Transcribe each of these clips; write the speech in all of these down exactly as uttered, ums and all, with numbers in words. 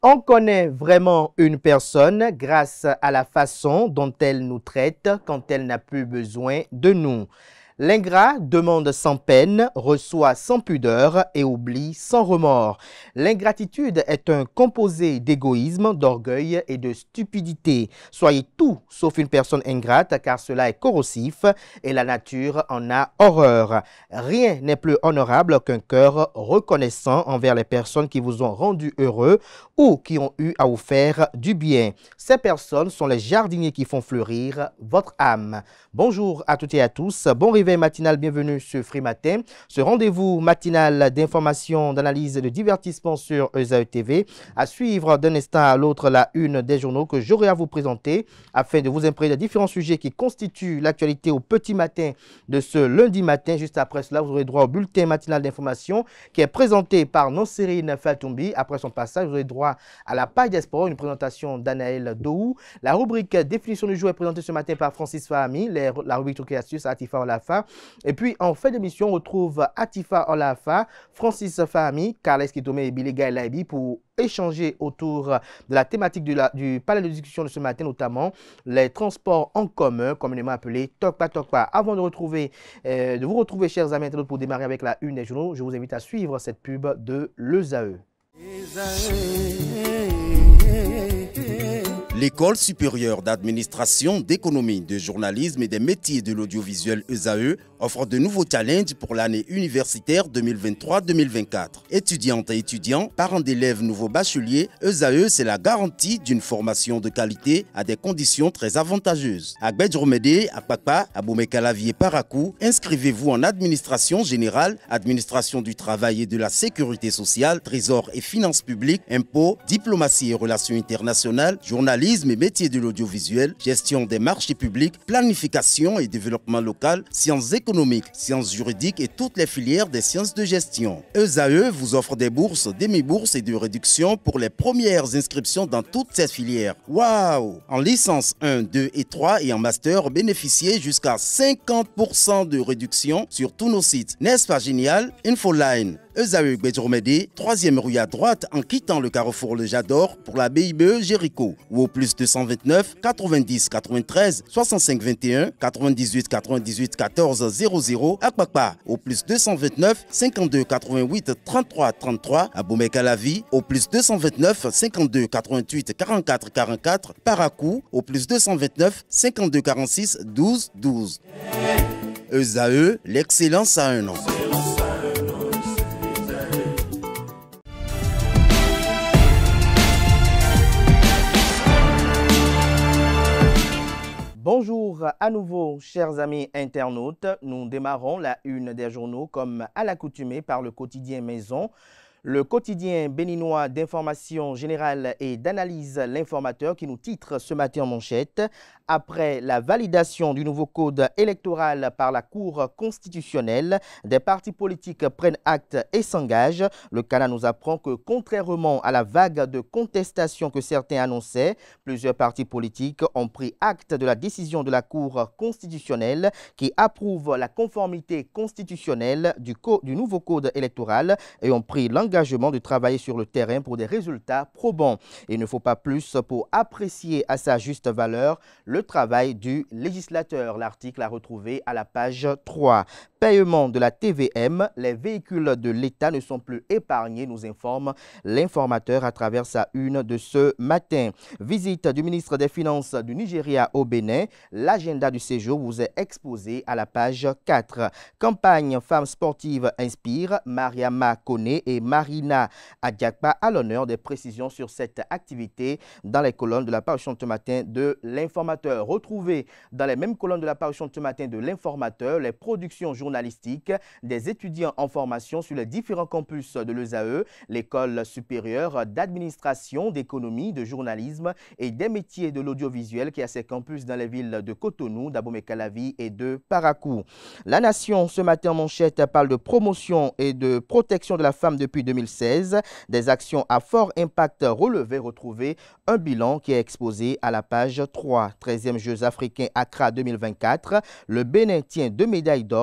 On connaît vraiment une personne grâce à la façon dont elle nous traite quand elle n'a plus besoin de nous. L'ingrat demande sans peine, reçoit sans pudeur et oublie sans remords. L'ingratitude est un composé d'égoïsme, d'orgueil et de stupidité. Soyez tout sauf une personne ingrate car cela est corrosif et la nature en a horreur. Rien n'est plus honorable qu'un cœur reconnaissant envers les personnes qui vous ont rendu heureux ou qui ont eu à vous faire du bien. Ces personnes sont les jardiniers qui font fleurir votre âme. Bonjour à toutes et à tous, bon réveil matinal, bienvenue sur Free Matin. Ce rendez-vous matinal d'information, d'analyse et de divertissement sur E S A E T V. À suivre d'un instant à l'autre la une des journaux que j'aurai à vous présenter afin de vous imprégner de différents sujets qui constituent l'actualité au petit matin de ce lundi matin. Juste après cela, vous aurez droit au bulletin matinal d'information qui est présenté par Nonsérine Fatoumbi. Après son passage, vous aurez droit à la page des sports, une présentation d'Anaël Dohou. La rubrique définition du jour est présentée ce matin par Francis Fahami. Les, la rubrique truc et astuces, Atifa Olafa. Et puis, en fin d'émission, on retrouve Atifa Olafa, Francis Fahami, Carles Kitome et Billy Gaïlaïbi pour échanger autour de la thématique de la, du palais de discussion de ce matin, notamment les transports en commun, communément appelés Tokpa Tokpa. Avant de, retrouver, euh, de vous retrouver, chers amis internautes, pour démarrer avec la une des journaux, je vous invite à suivre cette pub de l'E S A E. L'École supérieure d'administration, d'économie, de journalisme et des métiers de l'audiovisuel E S A E offre de nouveaux challenges pour l'année universitaire deux mille vingt-trois deux mille vingt-quatre. Étudiantes et étudiants, parents d'élèves nouveaux bacheliers, E S A E, c'est la garantie d'une formation de qualité à des conditions très avantageuses. À Gbedjromede, à Pakpa, à Boumekalavi et Parakou, inscrivez-vous en administration générale, administration du travail et de la sécurité sociale, trésor et finances publiques, impôts, diplomatie et relations internationales, journalisme et métiers de l'audiovisuel, gestion des marchés publics, planification et développement local, sciences économiques, sciences juridiques et toutes les filières des sciences de gestion. E S A E vous offre des bourses, demi-bourses et de réductions pour les premières inscriptions dans toutes ces filières. Waouh! En licence un, deux et trois et en master, bénéficiez jusqu'à cinquante pour cent de réduction sur tous nos sites. N'est-ce pas génial? Infoline. E S A E Gbedjromede, troisième rue à droite en quittant le carrefour Le Jador pour la B I B E Jéricho ou au plus deux cent vingt-neuf quatre-vingt-dix quatre-vingt-treize soixante-cinq vingt et un quatre-vingt-dix-huit quatre-vingt-dix-huit quatorze zéro zéro à Kpakpa au plus deux cent vingt-neuf cinquante-deux quatre-vingt-huit trente-trois trente-trois à Boumekalavi au plus deux cent vingt-neuf cinquante-deux quatre-vingt-huit quarante-quatre quarante-quatre Parakou au plus deux cent vingt-neuf cinquante-deux quarante-six douze douze. E S A E, l'excellence à un nom. Bonjour à nouveau, chers amis internautes. Nous démarrons la une des journaux comme à l'accoutumée par le quotidien Maison. Le quotidien béninois d'information générale et d'analyse L'Informateur qui nous titre ce matin en manchette. Après la validation du nouveau code électoral par la Cour constitutionnelle, des partis politiques prennent acte et s'engagent. Le Canada nous apprend que contrairement à la vague de contestation que certains annonçaient, plusieurs partis politiques ont pris acte de la décision de la Cour constitutionnelle qui approuve la conformité constitutionnelle du, du nouveau code électoral et ont pris l'engagement de travailler sur le terrain pour des résultats probants. Il ne faut pas plus pour apprécier à sa juste valeur le travail du législateur. L'article a retrouvé à la page trois. Paiement de la T V M, les véhicules de l'État ne sont plus épargnés, nous informe l'Informateur à travers sa une de ce matin. Visite du ministre des Finances du Nigeria au Bénin. L'agenda du séjour vous est exposé à la page quatre. Campagne Femmes sportives inspire, Mariama Kone et Marina Adjakpa à l'honneur. Des précisions sur cette activité dans les colonnes de la parution de ce matin de l'Informateur. Retrouvez dans les mêmes colonnes de la parution de ce matin de l'Informateur les productions journalistiques des étudiants en formation sur les différents campus de l'E S A E, l'école supérieure d'administration, d'économie, de journalisme et des métiers de l'audiovisuel qui a ses campus dans les villes de Cotonou, d'Abomey-Calavi et de Parakou. La Nation, ce matin en manchette, parle de promotion et de protection de la femme depuis deux mille seize. Des actions à fort impact relevées, retrouvées un bilan qui est exposé à la page trois. treizième Jeux africains Accra deux mille vingt-quatre. Le Bénin tient deux médailles d'or. Des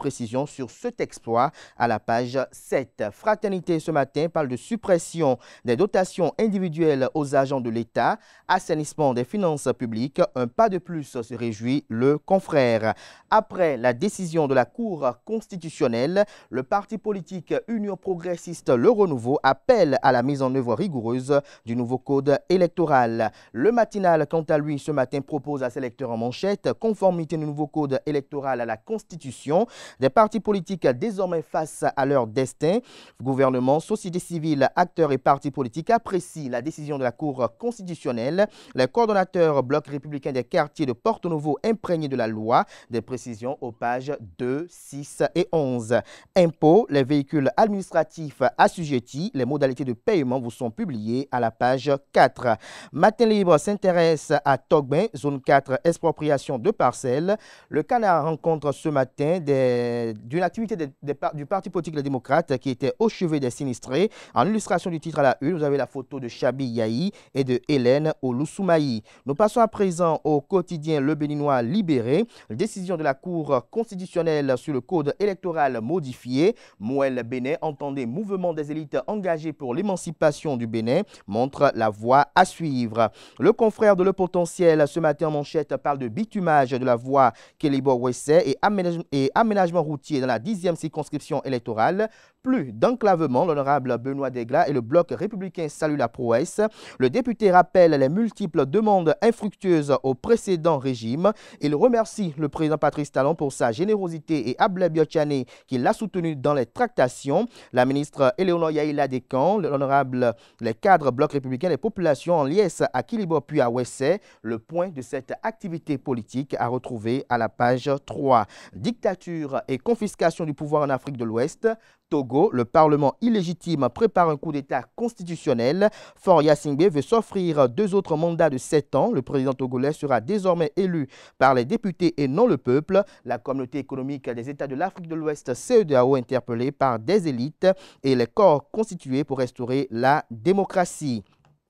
précisions sur cet exploit à la page sept. Fraternité ce matin parle de suppression des dotations individuelles aux agents de l'État, assainissement des finances publiques, un pas de plus se réjouit le confrère. Après la décision de la Cour constitutionnelle, le parti politique Union progressiste Le Renouveau appelle à la mise en œuvre rigoureuse du nouveau code électoral. Le matinal, quant à lui, ce matin propose à ses lecteurs en manchette conformité du nouveau code électoral à la Constitution, des partis politiques désormais face à leur destin. Gouvernement, société civile, acteurs et partis politiques apprécient la décision de la Cour constitutionnelle. Les coordonnateurs bloc républicain des quartiers de Porto Novo imprégnés de la loi. Des précisions aux pages deux, six et onze. Impôts, les véhicules administratifs assujettis, les modalités de paiement vous sont publiées à la page quatre. Matin Libre s'intéresse à Togbin, zone quatre, expropriation de parcelles. Le Canard rencontre ce matin d'une activité des, des, du Parti politique Les Démocrates qui était au chevet des sinistrés. En illustration du titre à la une, vous avez la photo de Chabi Yahi et de Hélène Olusoumaï. Nous passons à présent au quotidien Le Béninois Libéré. Décision de la Cour constitutionnelle sur le code électoral modifié. Mouel Bénin, entendez mouvement des élites engagées pour l'émancipation du Bénin, montre la voie à suivre. Le confrère de Le Potentiel, ce matin en manchette, parle de bitumage de la voie Kélibo-Wessé et, aménage et aménagement routier dans la dixième circonscription électorale. Plus d'enclavement, l'honorable Benoît Degla et le bloc républicain saluent la prouesse. Le député rappelle les multiples demandes infructueuses au précédent régime. Il remercie le président Patrice Talon pour sa générosité et Ablé Biotiane qui l'a soutenu dans les tractations. La ministre Éléonore Yaïla Descamps, l'honorable, les cadres bloc républicain, les populations en liesse à Kilibo puis à Wessé. Le point de cette activité politique à retrouver à la page trois. Dictature et confiscation du pouvoir en Afrique de l'Ouest. Togo, le Parlement illégitime prépare un coup d'État constitutionnel. Faure Gnassingbé veut s'offrir deux autres mandats de sept ans. Le président togolais sera désormais élu par les députés et non le peuple. La communauté économique des États de l'Afrique de l'Ouest, C E D E A O, interpellée par des élites et les corps constitués pour restaurer la démocratie.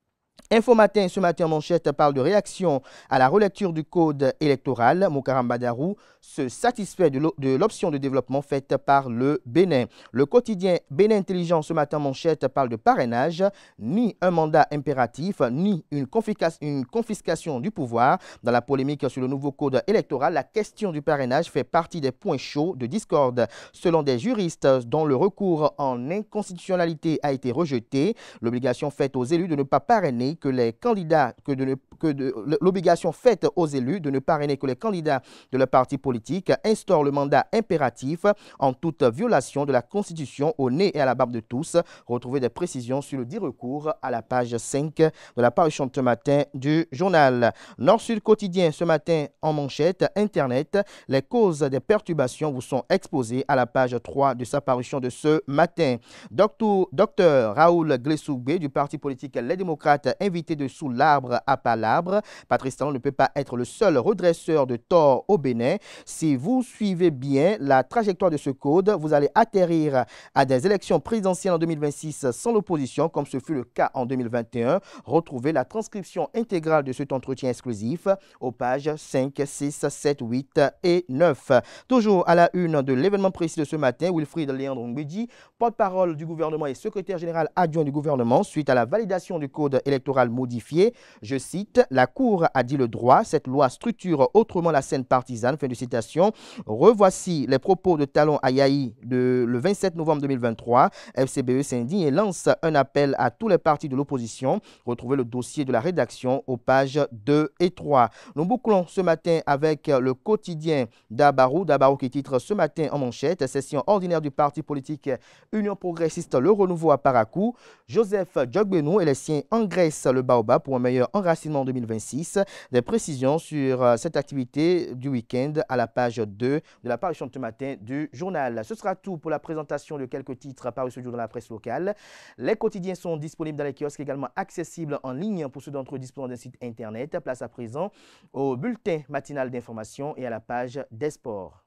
Info Matin, ce matin en manchette, parle de réaction à la relecture du code électoral. Moukaram Badarou se satisfait de l'option de développement faite par le Bénin. Le quotidien Bénin Intelligent, ce matin en manchette, parle de parrainage. Ni un mandat impératif, ni une confiscation, une confiscation du pouvoir. Dans la polémique sur le nouveau code électoral, la question du parrainage fait partie des points chauds de discorde. Selon des juristes dont le recours en inconstitutionnalité a été rejeté, l'obligation faite aux élus de ne pas parrainer que les candidats, que de, que de l'obligation faite aux élus de ne parrainer que les candidats de leur parti politique instaure le mandat impératif en toute violation de la Constitution au nez et à la barbe de tous. Retrouvez des précisions sur le dit recours à la page cinq de la parution de ce matin du journal. Nord-Sud quotidien ce matin en manchette, Internet, les causes des perturbations vous sont exposées à la page trois de sa parution de ce matin. Docteur, Docteur Raoul Glessoubé du parti politique Les Démocrates invité de sous l'arbre à palabre. Patrice Talon ne peut pas être le seul redresseur de tort au Bénin. Si vous suivez bien la trajectoire de ce code, vous allez atterrir à des élections présidentielles en deux mille vingt-six sans l'opposition, comme ce fut le cas en deux mille vingt et un. Retrouvez la transcription intégrale de cet entretien exclusif aux pages cinq, six, sept, huit et neuf. Toujours à la une de l'événement précis de ce matin, Wilfried Léandre Mbedi, porte-parole du gouvernement et secrétaire général adjoint du gouvernement, suite à la validation du code électoral modifié. Je cite, la Cour a dit le droit, cette loi structure autrement la scène partisane. Fin de citation. Revoici les propos de Talon à Yahi de, le vingt-sept novembre deux mille vingt-trois. F C B E s'indigne et lance un appel à tous les partis de l'opposition. Retrouvez le dossier de la rédaction aux pages deux et trois. Nous bouclons ce matin avec le quotidien d'Abarou. D'Abarou qui titre ce matin en manchette, session ordinaire du parti politique Union progressiste Le Renouveau à Parakou. Joseph Djogbenou et les siens engraissent le baobab pour un meilleur enracinement en deux mille vingt-six. Des précisions sur euh, cette activité du week-end à la page deux de la parution de ce matin du journal. Ce sera tout pour la présentation de quelques titres parus ce jour dans la presse locale. Les quotidiens sont disponibles dans les kiosques, également accessibles en ligne pour ceux d'entre eux disposant d'un site internet. Place à présent au bulletin matinal d'information et à la page des sports.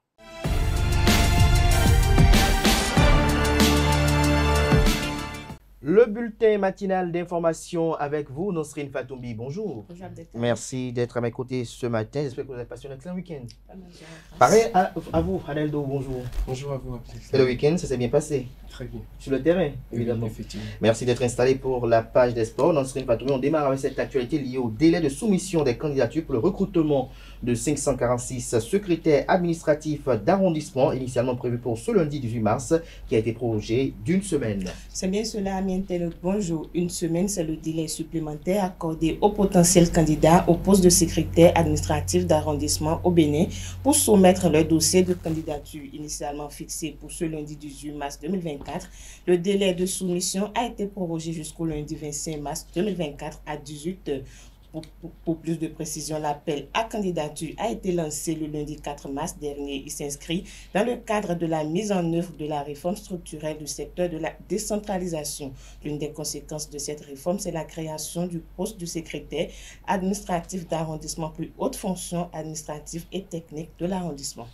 Le bulletin matinal d'information avec vous, Nosrine Fatoumbi. Bonjour. Bonjour Abdelkader. Merci d'être à mes côtés ce matin. J'espère que vous avez passé un excellent week-end. Pareil à, à vous, Haneldo, bonjour. Bonjour à vous. Et le week-end, ça s'est bien passé? Très bien. Sur le terrain, évidemment. Oui, effectivement. Merci d'être installé pour la page des sports. Nosrine Fatoumbi, on démarre avec cette actualité liée au délai de soumission des candidatures pour le recrutement de cinq cent quarante-six secrétaires administratifs d'arrondissement, initialement prévu pour ce lundi dix-huit mars, qui a été prorogé d'une semaine. C'est bien cela, ami internaute. Bonjour. Une semaine, c'est le délai supplémentaire accordé aux potentiels candidats au poste de secrétaire administratif d'arrondissement au Bénin pour soumettre leur dossier de candidature initialement fixé pour ce lundi dix-huit mars deux mille vingt-quatre. Le délai de soumission a été prorogé jusqu'au lundi vingt-cinq mars deux mille vingt-quatre à dix-huit heures. Pour, pour, pour plus de précision, l'appel à candidature a été lancé le lundi quatre mars dernier. Il s'inscrit dans le cadre de la mise en œuvre de la réforme structurelle du secteur de la décentralisation. L'une des conséquences de cette réforme, c'est la création du poste du secrétaire administratif d'arrondissement, plus haute fonction administrative et technique de l'arrondissement.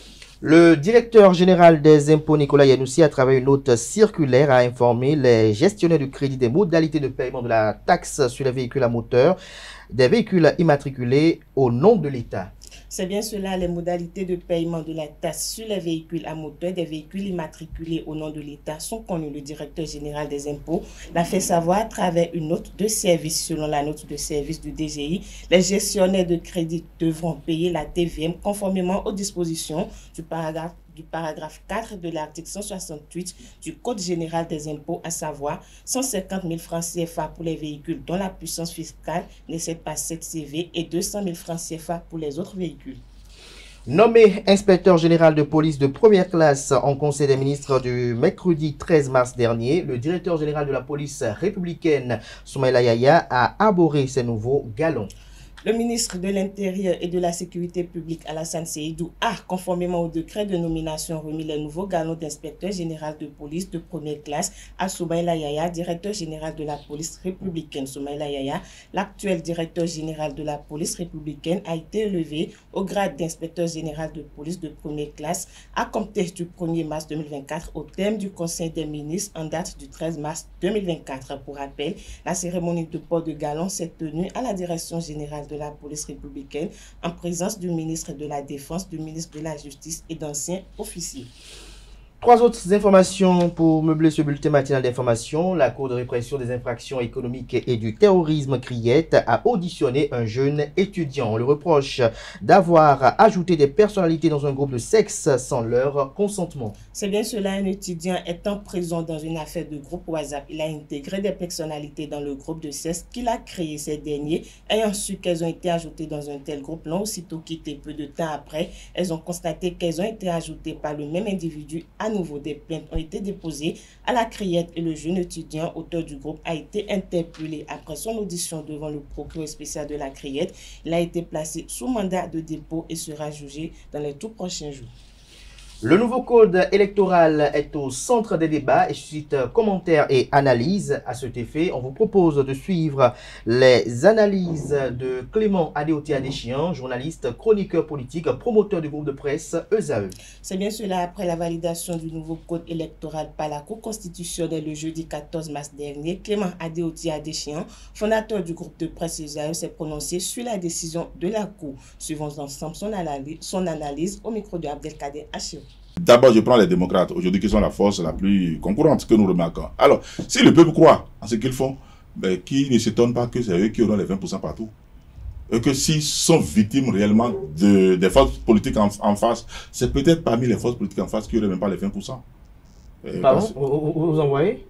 Le directeur général des impôts, Nicolas Yanoussi, à travers une note circulaire, a informé les gestionnaires du crédit des modalités de paiement de la taxe sur les véhicules à moteur, des véhicules immatriculés au nom de l'État. C'est bien cela, les modalités de paiement de la taxe sur les véhicules à moteur des véhicules immatriculés au nom de l'État sont connues. Le directeur général des impôts l'a fait savoir à travers une note de service. Selon la note de service du D G I, les gestionnaires de crédit devront payer la T V M conformément aux dispositions du paragraphe du paragraphe quatre de l'article cent soixante-huit du Code général des impôts, à savoir cent cinquante mille francs C F A pour les véhicules dont la puissance fiscale n'excède pas sept C V et deux cent mille francs C F A pour les autres véhicules. Nommé inspecteur général de police de première classe en Conseil des ministres du mercredi treize mars dernier, le directeur général de la police républicaine, Soumaïla Yaya, a arboré ses nouveaux galons. Le ministre de l'Intérieur et de la Sécurité publique, Alassane Seydou, a, conformément au décret de nomination, remis les nouveaux galons d'inspecteur général de police de première classe à Soumaïla Yaya, directeur général de la police républicaine. Soumaïla Yaya, l'actuel directeur général de la police républicaine, a été élevé au grade d'inspecteur général de police de première classe à compter du premier mars deux mille vingt-quatre au terme du Conseil des ministres en date du treize mars deux mille vingt-quatre. Pour rappel, la cérémonie de port de galon s'est tenue à la direction générale de la police républicaine en présence du ministre de la Défense, du ministre de la Justice et d'anciens officiers. Trois autres informations pour meubler ce bulletin matinal d'information. La Cour de répression des infractions économiques et du terrorisme, Criette, a auditionné un jeune étudiant. On le reproche d'avoir ajouté des personnalités dans un groupe de sexe sans leur consentement. C'est bien cela, un étudiant est en prison dans une affaire de groupe WhatsApp. Il a intégré des personnalités dans le groupe de sexe qu'il a créé. Ces derniers, ayant su qu'elles ont été ajoutées dans un tel groupe, l'ont aussitôt quitté. Peu de temps après, elles ont constaté qu'elles ont été ajoutées par le même individu. À nouveau, des plaintes ont été déposées à la Criette et le jeune étudiant, auteur du groupe, a été interpellé. Après son audition devant le procureur spécial de la Criette, il a été placé sous mandat de dépôt et sera jugé dans les tout prochains jours. Le nouveau code électoral est au centre des débats et suscite commentaires et analyses. À cet effet, on vous propose de suivre les analyses de Clément Adeoti Adéchian, journaliste, chroniqueur politique, promoteur du groupe de presse E S A E. C'est bien cela, après la validation du nouveau code électoral par la Cour constitutionnelle le jeudi quatorze mars dernier, Clément Adeoti Adéchian, fondateur du groupe de presse E S A E, s'est prononcé sur la décision de la Cour. Suivons ensemble son analyse, son analyse au micro de Abdelkader Achir. D'abord, je prends les démocrates, aujourd'hui qui sont la force la plus concurrente que nous remarquons. Alors, si le peuple croit en ce qu'ils font, ben, qui ne s'étonne pas que c'est eux qui auront les vingt pour cent partout. Et que s'ils sont victimes réellement de, des forces politiques en, en face, c'est peut-être parmi les forces politiques en face qui n'auraient même pas les vingt pour cent. Et Pardon parce... vous, vous en voyez?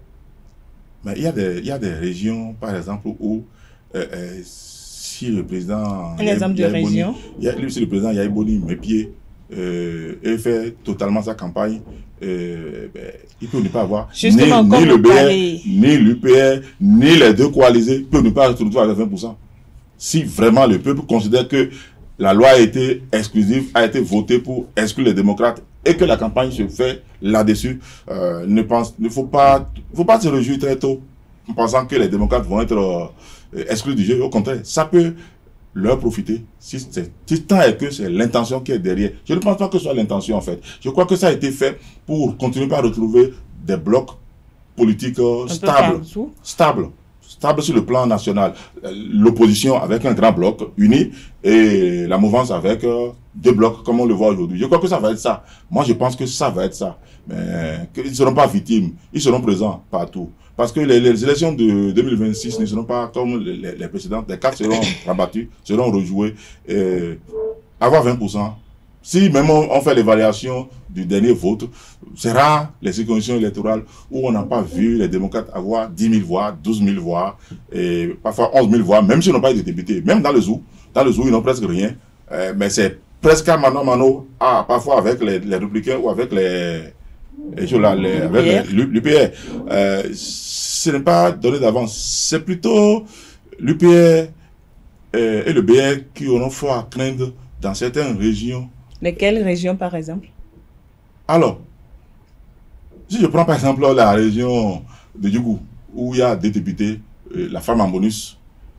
Mais il y a des, il y a des régions, par exemple, où euh, euh, si le président... Un exemple de région? Si le président Yahi Boni met pied, Euh, et fait totalement sa campagne, euh, ben, il peut ne pas avoir ni, ni le B R, ni l'U P R, ni les deux coalisés, il peut ne pas se retrouver à vingt pour cent. Si vraiment le peuple considère que la loi a été exclusive, a été votée pour exclure les démocrates et que la campagne se fait là-dessus, euh, ne pense, ne faut pas, faut pas se réjouir très tôt en pensant que les démocrates vont être euh, exclus du jeu. Au contraire, ça peut leur profiter, si c'est tant est que c'est l'intention qui est derrière. Je ne pense pas que ce soit l'intention en fait. Je crois que ça a été fait pour continuer à retrouver des blocs politique stable, stable, stable sur le plan national. L'opposition avec un grand bloc uni et la mouvance avec deux blocs comme on le voit aujourd'hui. Je crois que ça va être ça. Moi, je pense que ça va être ça. Mais qu'ils ne seront pas victimes, ils seront présents partout. Parce que les, les élections de deux mille vingt-six ne seront pas comme les, les, les précédentes. Les cartes seront rabattues, seront rejouées. Et avoir vingt pour cent, si même on, on fait l'évaluation du dernier vote, c'est rare les circonscriptions électorales où on n'a pas vu les démocrates avoir dix mille voix, douze mille voix, et parfois onze mille voix, même s'ils n'ont pas été députés. Même dans le zoo, dans le zoo, ils n'ont presque rien. Euh, mais c'est presque à mano mano, ah, parfois avec les, les républicains ou avec les... Et là, les, avec l'U P R. Euh, ce n'est pas donné d'avance. C'est plutôt l'U P R euh, et le B R qui auront fort à craindre dans certaines régions. Lesquelles régions, par exemple? Alors, si je prends par exemple la région de Djougou, où il y a des députés, euh, la femme en bonus,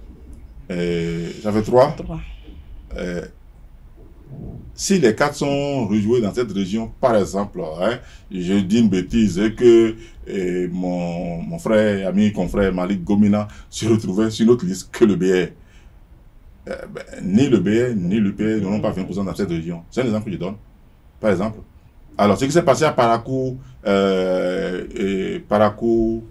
euh, ça fait trois. trois. Euh, Si les quatre sont rejoués dans cette région, par exemple, hein, je dis une bêtise, que eh, mon, mon frère, ami, confrère Malik Gomina se retrouvait sur notre liste que le B R. Eh, ben, ni le B R, ni l'U P R n'auront pas vingt pour cent dans cette région. C'est un exemple que je donne, par exemple. Alors, ce qui s'est passé à Parakou, euh, et Parakou,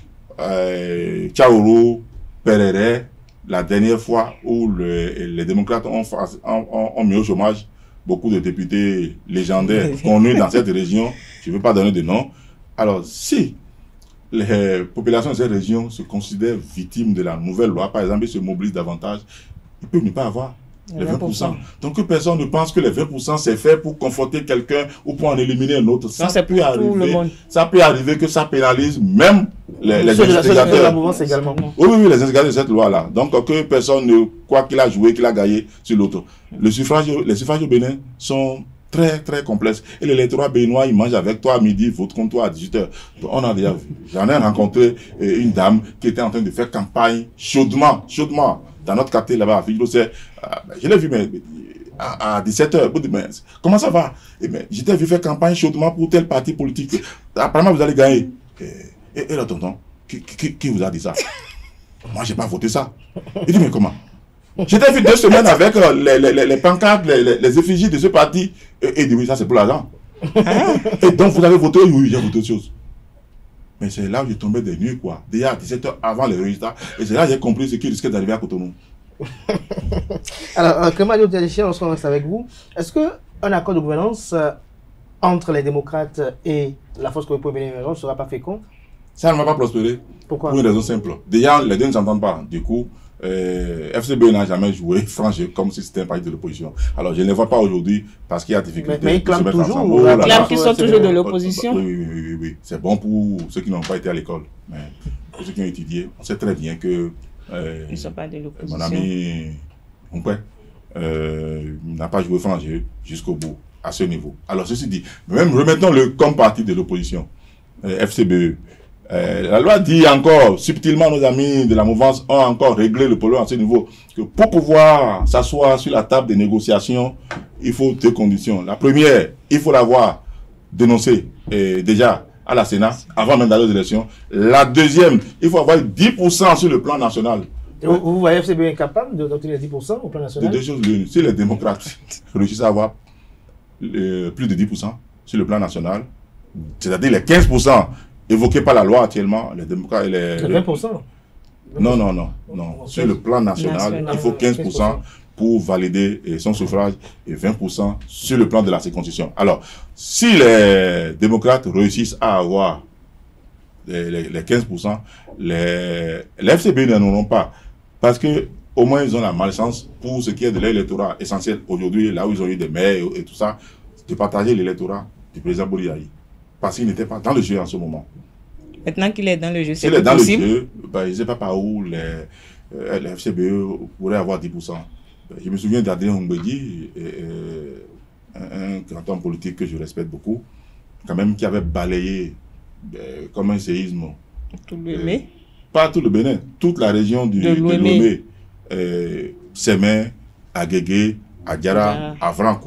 euh, Tchaouro, Perere, la dernière fois où le, les démocrates ont, ont, ont mis au chômage beaucoup de députés légendaires connus dans cette région, je ne veux pas donner de nom. Alors, si les populations de cette région se considèrent victimes de la nouvelle loi, par exemple, ils se mobilisent davantage, ils peuvent ne pas avoir les vingt pour cent. Donc, que personne ne pense que les vingt pour cent, c'est fait pour conforter quelqu'un ou pour en éliminer un autre. Ça, ça, peut arriver, ça peut arriver que ça pénalise même les, les instigateurs. La mouvance également. Oui, oui, oui, les instigateurs de cette loi-là. Donc, que personne ne croit qu'il a joué, qu'il a gagné sur l'autre. Le suffrage, les suffrages au Bénin sont très, très complexes. Et l'électorat béninois, il mange avec toi à midi, vote contre toi à dix-huit heures. Donc, on a déjà vu. J'en ai rencontré une dame qui était en train de faire campagne chaudement, chaudement. Dans notre quartier là-bas, je l'ai vu mais, à, à dix-sept heures. Comment ça va? Je t'ai vu faire campagne chaudement pour tel parti politique. Apparemment, vous allez gagner. Et, et, et là, tonton, qui, qui, qui vous a dit ça? Moi, je n'ai pas voté ça. Il dit, mais comment? Je t'ai vu deux semaines avec euh, les, les, les pancartes, les, les, les effigies de ce parti. Et il dit, oui, ça c'est pour l'argent. Et donc, vous avez voté? Oui, j'ai voté autre chose. Mais c'est là où j'ai tombé des nuits, quoi. Déjà à dix-sept heures avant les résultats. Et c'est là que j'ai compris ce qui risquait d'arriver à Cotonou. Alors, Kemadio Diadéchia, lorsqu'on reste avec vous, est-ce qu'un accord de gouvernance euh, entre les démocrates et la force pour l'émergence ne sera pas fécond? Ça ne va pas prospérer. Pourquoi? Pour une raison simple. Déjà, les deux ne s'entendent pas. Du coup, euh, F C B n'a jamais joué franc jeu comme si c'était un parti de l'opposition. Alors, je ne les vois pas aujourd'hui parce qu'il y a des difficultés. Mais, mais ils clament toujours. Ils oh, clament qu'ils sont toujours de l'opposition. Oui, oui, oui, oui, oui. C'est bon pour ceux qui n'ont pas été à l'école. Mais pour ceux qui ont étudié, on sait très bien que euh, ils ne sont pas de l'opposition. Mon ami Moumpoué euh, n'a pas joué franc jeu jusqu'au bout, à ce niveau. Alors, ceci dit, même remettons-le comme parti de l'opposition, euh, F C B E. Euh, la loi dit encore, subtilement, nos amis de la mouvance ont encore réglé le problème à ce niveau, que pour pouvoir s'asseoir sur la table des négociations, il faut deux conditions. La première, il faut l'avoir dénoncé euh, déjà à la Sénat, avant même d'aller aux élections. La deuxième, il faut avoir dix pour cent sur le plan national. Et vous, vous voyez F C B incapable d'obtenir dix pour cent au plan national? De deux choses l'une. Si les démocrates réussissent à avoir euh, plus de dix pour cent sur le plan national, c'est-à-dire les quinze pour cent évoqués par la loi actuellement, les démocrates et les... vingt pour cent? Non, non, non, non. Sur le plan national, national, il faut quinze pour cent pour valider son suffrage et vingt pour cent sur le plan de la circonscription. Alors, si les démocrates réussissent à avoir les, les, les quinze pour cent, les, les F C B n'en auront pas. Parce que au moins, ils ont la malchance pour ce qui est de l'électorat essentiel aujourd'hui, là où ils ont eu des maires et, et tout ça, de partager l'électorat du président Boliaï. Parce qu'il n'était pas dans le jeu en ce moment. Maintenant qu'il est dans le jeu, c'est possible. S'il est dans possible. le jeu, ben, je ne sais pas par où les, euh, les F C B E pourraient avoir dix pour cent. Ben, je me souviens d'Adrien Humbedi, euh, un, un grand homme politique que je respecte beaucoup, quand même qui avait balayé euh, comme un séisme. Tout le Bénin. Euh, pas tout le Bénin, toute la région du, de Lomé. Euh, Sémé, Agégué, Adjara, Avrankou,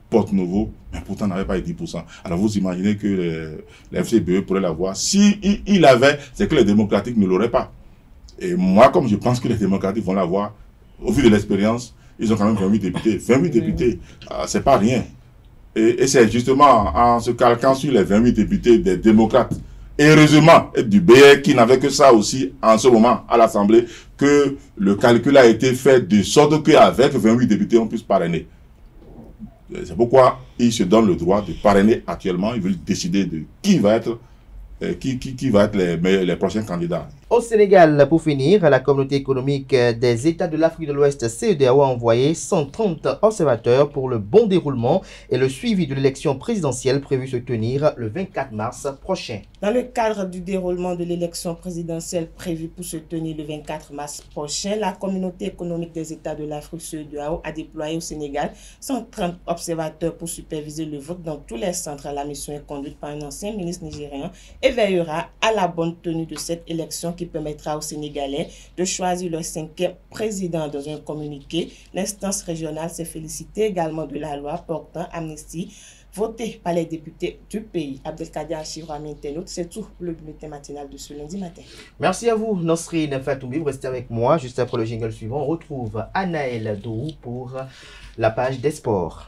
Porto-Novo, mais pourtant n'avait pas eu dix pour cent. Alors vous imaginez que le F C B E pourrait l'avoir. Si il, il avait, c'est que les démocratiques ne l'auraient pas. Et moi, comme je pense que les démocratiques vont l'avoir, au vu de l'expérience, ils ont quand même vingt-huit députés. vingt-huit députés, euh, c'est pas rien. Et, et c'est justement en se calquant sur les vingt-huit députés des démocrates, et heureusement, et du B R qui n'avait que ça aussi en ce moment à l'Assemblée, que le calcul a été fait de sorte qu'avec vingt-huit députés, on puisse parrainer. C'est pourquoi ils se donnent le droit de parrainer actuellement. Ils veulent décider de qui va être, euh, qui, qui, qui va être les, les prochains candidats. Au Sénégal, pour finir, la communauté économique des États de l'Afrique de l'Ouest, C E D E A O, a envoyé cent trente observateurs pour le bon déroulement et le suivi de l'élection présidentielle prévue se tenir le vingt-quatre mars prochain. Dans le cadre du déroulement de l'élection présidentielle prévue pour se tenir le vingt-quatre mars prochain, la communauté économique des États de l'Afrique, C E D E A O, a déployé au Sénégal cent trente observateurs pour superviser le vote dans tous les centres. La mission est conduite par un ancien ministre nigérien et veillera à la bonne tenue de cette élection qui permettra aux Sénégalais de choisir leur cinquième président. Dans un communiqué, l'instance régionale s'est félicitée également de la loi portant amnistie votée par les députés du pays. Abdelkader Achivra, c'est tout pour le bulletin matinal de ce lundi matin. Merci à vous, Nosrine Fatoumbi. Restez avec moi. Juste après le jingle suivant, on retrouve Anaël Dou pour la page des sports.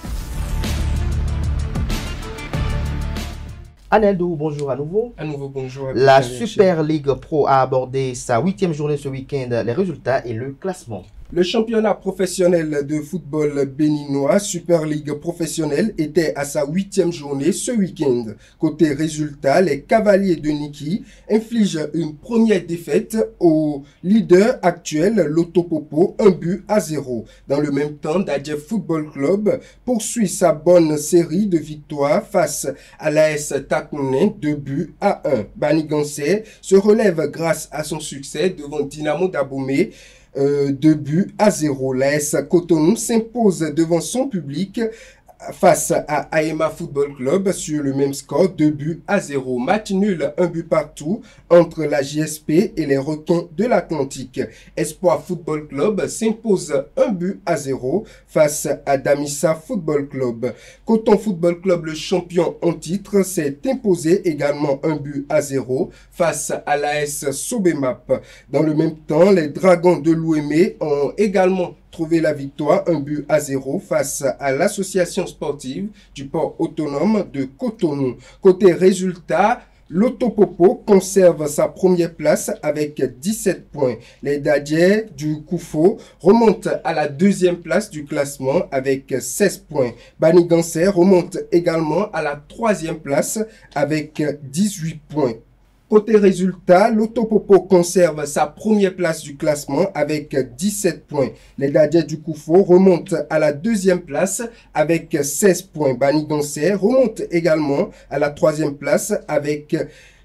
Anaël Dou, bonjour à nouveau. À nouveau, bonjour. À La Super League Pro a abordé sa huitième journée ce week-end, les résultats et le classement. Le championnat professionnel de football béninois, Super League professionnelle, était à sa huitième journée ce week-end. Côté résultat, les Cavaliers de Niki infligent une première défaite au leader actuel, l'Otopopo, un but à zéro. Dans le même temps, Dadje Football Club poursuit sa bonne série de victoires face à l'A S Takounen, deux buts à un. Banigansé se relève grâce à son succès devant Dynamo d'Aboumé, Euh, deux buts à zéro. L'A S Cotonou s'impose devant son public face à Aema Football Club sur le même score, deux buts à zéro. Match nul, un but partout entre la J S P et les Requins de l'Atlantique. Espoir Football Club s'impose un but à zéro face à Damissa Football Club. Coton Football Club, le champion en titre, s'est imposé également un but à zéro face à l'A S Sobemap. Dans le même temps, les Dragons de l'Ouémé ont également trouvé la victoire, un but à zéro face à l'association sportive du port autonome de Cotonou. Côté résultat, l'Otopopo conserve sa première place avec dix-sept points. Les Dadjé du Koufo remontent à la deuxième place du classement avec seize points. Banigansé remonte également à la troisième place avec dix-huit points. Côté résultat, l'Otopopo conserve sa première place du classement avec dix-sept points. Les Dadjé du Koufo remontent à la deuxième place avec seize points. Banigansé remonte également à la troisième place avec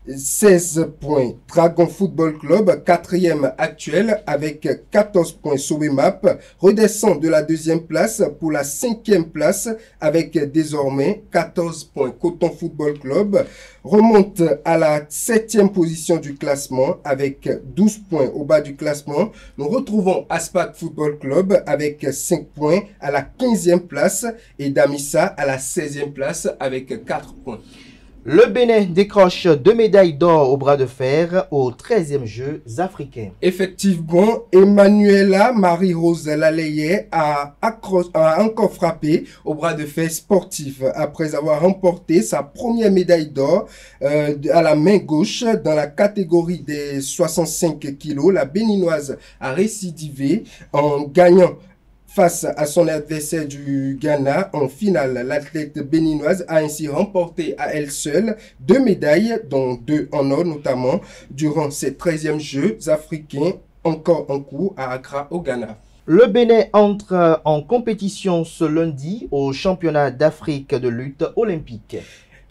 seize points. Dragon Football Club, quatrième actuel avec quatorze points. Sobemap redescend de la deuxième place pour la cinquième place avec désormais quatorze points. Coton Football Club remonte à la septième position du classement avec douze points. Au bas du classement, nous retrouvons Aspac Football Club avec cinq points à la quinzième place et Damissa à la seizième place avec quatre points. Le Bénin décroche deux médailles d'or au bras de fer aux treizièmes Jeux africains. Effectivement, Emmanuela Marie-Rose Laleye a, a encore frappé au bras de fer sportif après avoir remporté sa première médaille d'or euh, à la main gauche dans la catégorie des soixante-cinq kilos. La Béninoise a récidivé en gagnant face à son adversaire du Ghana en finale. L'athlète béninoise a ainsi remporté à elle seule deux médailles, dont deux en or notamment, durant ses treizièmes Jeux africains encore en cours à Accra au Ghana. Le Bénin entre en compétition ce lundi au championnat d'Afrique de lutte olympique.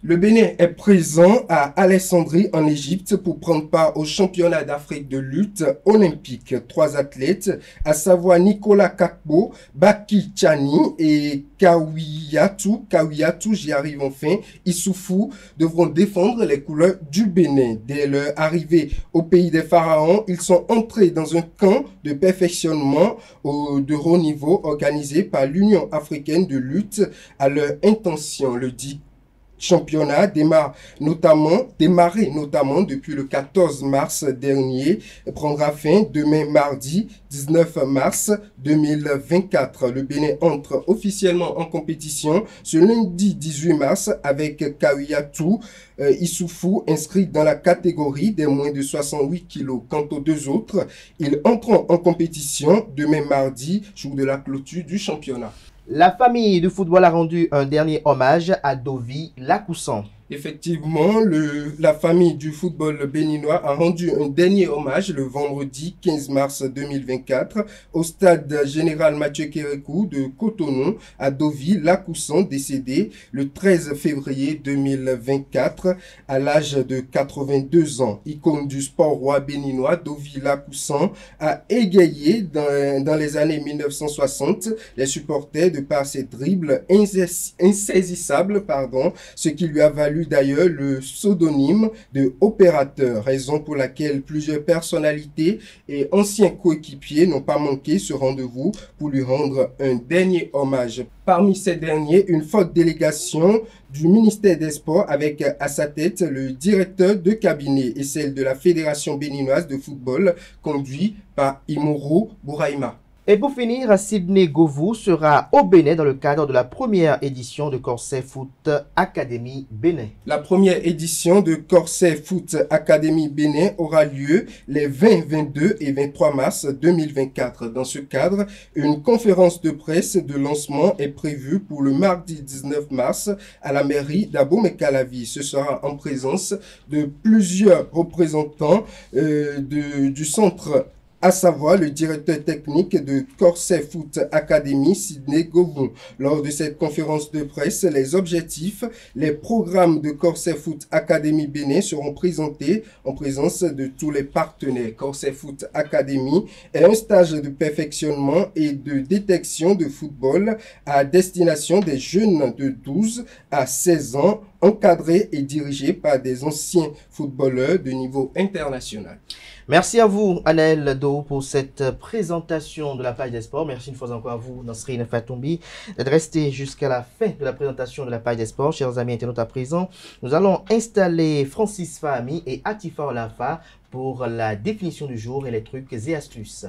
Le Bénin est présent à Alexandrie en Égypte pour prendre part au championnat d'Afrique de lutte olympique. Trois athlètes, à savoir Nicolas Kakbo, Baki Chani et Kawiyatou, Kawiyatou, j'y arrive enfin, Issoufou, devront défendre les couleurs du Bénin. Dès leur arrivée au pays des pharaons, ils sont entrés dans un camp de perfectionnement au, de haut niveau organisé par l'Union africaine de lutte à leur intention. Le dit championnat démarre notamment, démarré notamment depuis le quatorze mars dernier, prendra fin demain mardi dix-neuf mars deux mille vingt-quatre. Le Bénin entre officiellement en compétition ce lundi dix-huit mars avec Kawiyatou euh, Issoufou inscrit dans la catégorie des moins de soixante-huit kilos. Quant aux deux autres, ils entreront en compétition demain mardi, jour de la clôture du championnat. La famille du football a rendu un dernier hommage à Dovi Lakoussan. Effectivement, le, la famille du football béninois a rendu un dernier hommage le vendredi quinze mars deux mille vingt-quatre au stade général Mathieu Kérékou de Cotonou à Dovi Lakoussan, décédé le treize février deux mille vingt-quatre à l'âge de quatre-vingt-deux ans. Icône du sport roi béninois, Dovi Lakoussan a égayé dans, dans les années mille neuf cent soixante les supporters de par ses dribbles insaisissables, pardon, ce qui lui a valu d'ailleurs le pseudonyme de opérateur, raison pour laquelle plusieurs personnalités et anciens coéquipiers n'ont pas manqué ce rendez-vous pour lui rendre un dernier hommage. Parmi ces derniers, une forte délégation du ministère des Sports avec à sa tête le directeur de cabinet et celle de la Fédération béninoise de football conduit par Imoro Bouraïma. Et pour finir, Sidney Govou sera au Bénin dans le cadre de la première édition de Corset Foot Academy Bénin. La première édition de Corset Foot Academy Bénin aura lieu les vingt, vingt-deux et vingt-trois mars deux mille vingt-quatre. Dans ce cadre, une conférence de presse de lancement est prévue pour le mardi dix-neuf mars à la mairie d'Abomey-Calavi. Ce sera en présence de plusieurs représentants euh, de, du centre, à savoir le directeur technique de Corset Foot Academy, Sidney Govou. Lors de cette conférence de presse, les objectifs, les programmes de Corset Foot Academy Bénin seront présentés en présence de tous les partenaires. Corset Foot Academy est un stage de perfectionnement et de détection de football à destination des jeunes de douze à seize ans, encadré et dirigé par des anciens footballeurs de niveau international. Merci à vous, Anaël Do, pour cette présentation de la page des sports. Merci une fois encore à vous, Nasrine Fatoumbi, d'être resté jusqu'à la fin de la présentation de la page des sports. Chers amis internautes, à présent, nous allons installer Francis Fahmi et Atifa Olafa pour la définition du jour et les trucs et astuces.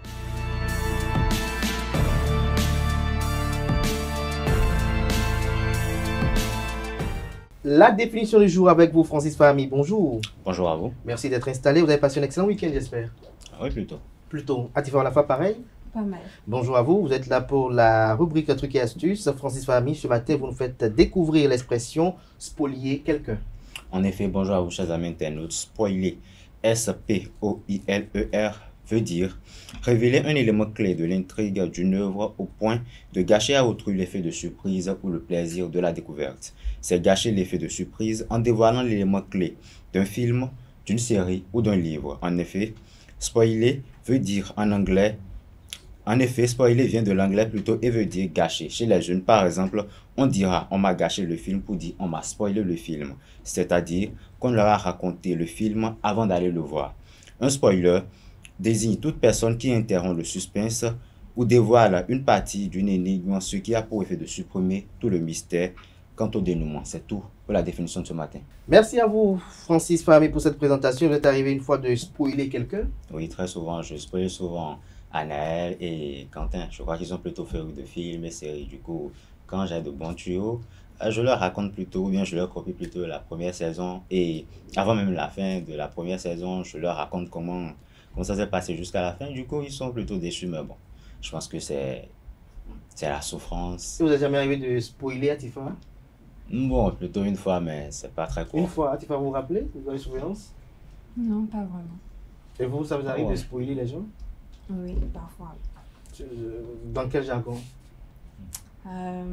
La définition du jour avec vous, Francis Fahmi. Bonjour. Bonjour à vous. Merci d'être installé. Vous avez passé un excellent week-end, j'espère. Oui, plutôt. Plutôt. Atifa Olafa, pareil. Pas mal. Bonjour à vous. Vous êtes là pour la rubrique trucs et astuces. Francis Fahmi, ce matin, vous nous faites découvrir l'expression spolier quelqu'un. En effet, bonjour à vous, chers amis internautes. Spoiler, S P O I L E R, veut dire révéler un élément clé de l'intrigue d'une œuvre au point de gâcher à autrui l'effet de surprise ou le plaisir de la découverte. C'est gâcher l'effet de surprise en dévoilant l'élément clé d'un film, d'une série ou d'un livre. En effet, spoiler veut dire en anglais, en effet, spoiler vient de l'anglais plutôt et veut dire gâcher. Chez les jeunes, par exemple, on dira on m'a gâché le film pour dire on m'a spoilé le film, c'est-à-dire qu'on leur a raconté le film avant d'aller le voir. Un spoiler désigne toute personne qui interrompt le suspense ou dévoile une partie d'une énigme, ce qui a pour effet de supprimer tout le mystère quant au dénouement. C'est tout pour la définition de ce matin. Merci à vous, Francis Fahmi, pour cette présentation. Vous êtes arrivé une fois de spoiler quelqu'un? Oui, très souvent. Je spoil souvent Anaël et Quentin. Je crois qu'ils sont plutôt férus de films et séries. Du coup, quand j'ai de bons tuyaux, je leur raconte plutôt, ou bien je leur copie plutôt la première saison. Et avant même la fin de la première saison, je leur raconte comment, comment ça s'est passé jusqu'à la fin. Du coup, ils sont plutôt déçus. Mais bon, je pense que c'est c'est la souffrance. Vous n'êtes jamais arrivé de spoiler Atifa? Bon, plutôt une fois, mais c'est pas très court. Une fois, Atifa, vous vous rappelez? Vous avez souvenance? Non, pas vraiment. Et vous, ça vous arrive ouais. de spoiler les gens? Oui, parfois. Dans quel jargon? Euh,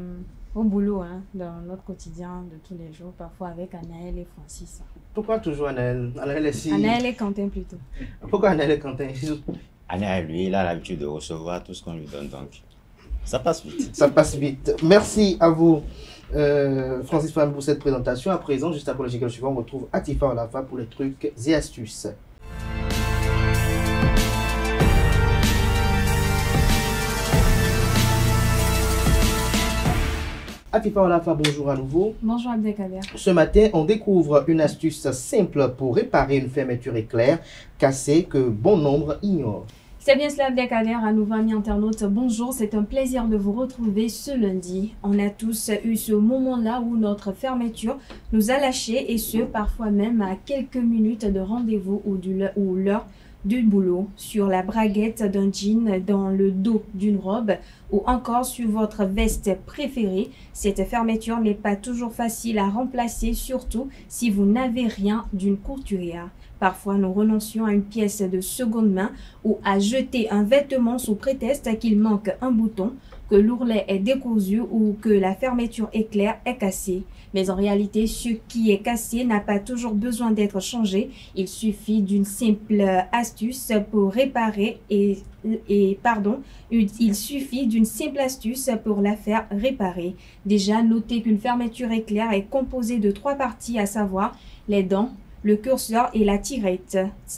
au boulot, hein, dans notre quotidien de tous les jours, parfois avec Anaël et Francis. Pourquoi toujours Anaël? Anaël est si... Anaël et Quentin plutôt. Pourquoi Anaël et Quentin? Anaël, lui, il a l'habitude de recevoir tout ce qu'on lui donne, donc ça passe vite. Ça passe vite. Merci à vous, euh, Francis Fam, pour cette présentation. À présent, juste après le jingle suivant, on retrouve Atifa Olafa pour les trucs et astuces. Atifa Olafa, bonjour à nouveau. Bonjour Abdelkader. Ce matin, on découvre une astuce simple pour réparer une fermeture éclair cassée que bon nombre ignorent. C'est bien cela Abdelkader, à nouveau amis internautes. Bonjour, c'est un plaisir de vous retrouver ce lundi. On a tous eu ce moment-là où notre fermeture nous a lâchés et ce, parfois même à quelques minutes de rendez-vous ou, du, ou l'heure du boulot, sur la braguette d'un jean, dans le dos d'une robe ou encore sur votre veste préférée. Cette fermeture n'est pas toujours facile à remplacer, surtout si vous n'avez rien d'une couturière. Parfois, nous renoncions à une pièce de seconde main ou à jeter un vêtement sous prétexte qu'il manque un bouton, que l'ourlet est décousu ou que la fermeture éclair est cassée. Mais en réalité, ce qui est cassé n'a pas toujours besoin d'être changé. Il suffit d'une simple astuce pour réparer et, et pardon, il suffit d'une simple astuce pour la faire réparer. Déjà, notez qu'une fermeture éclair est composée de trois parties, à savoir les dents, le curseur et la tirette.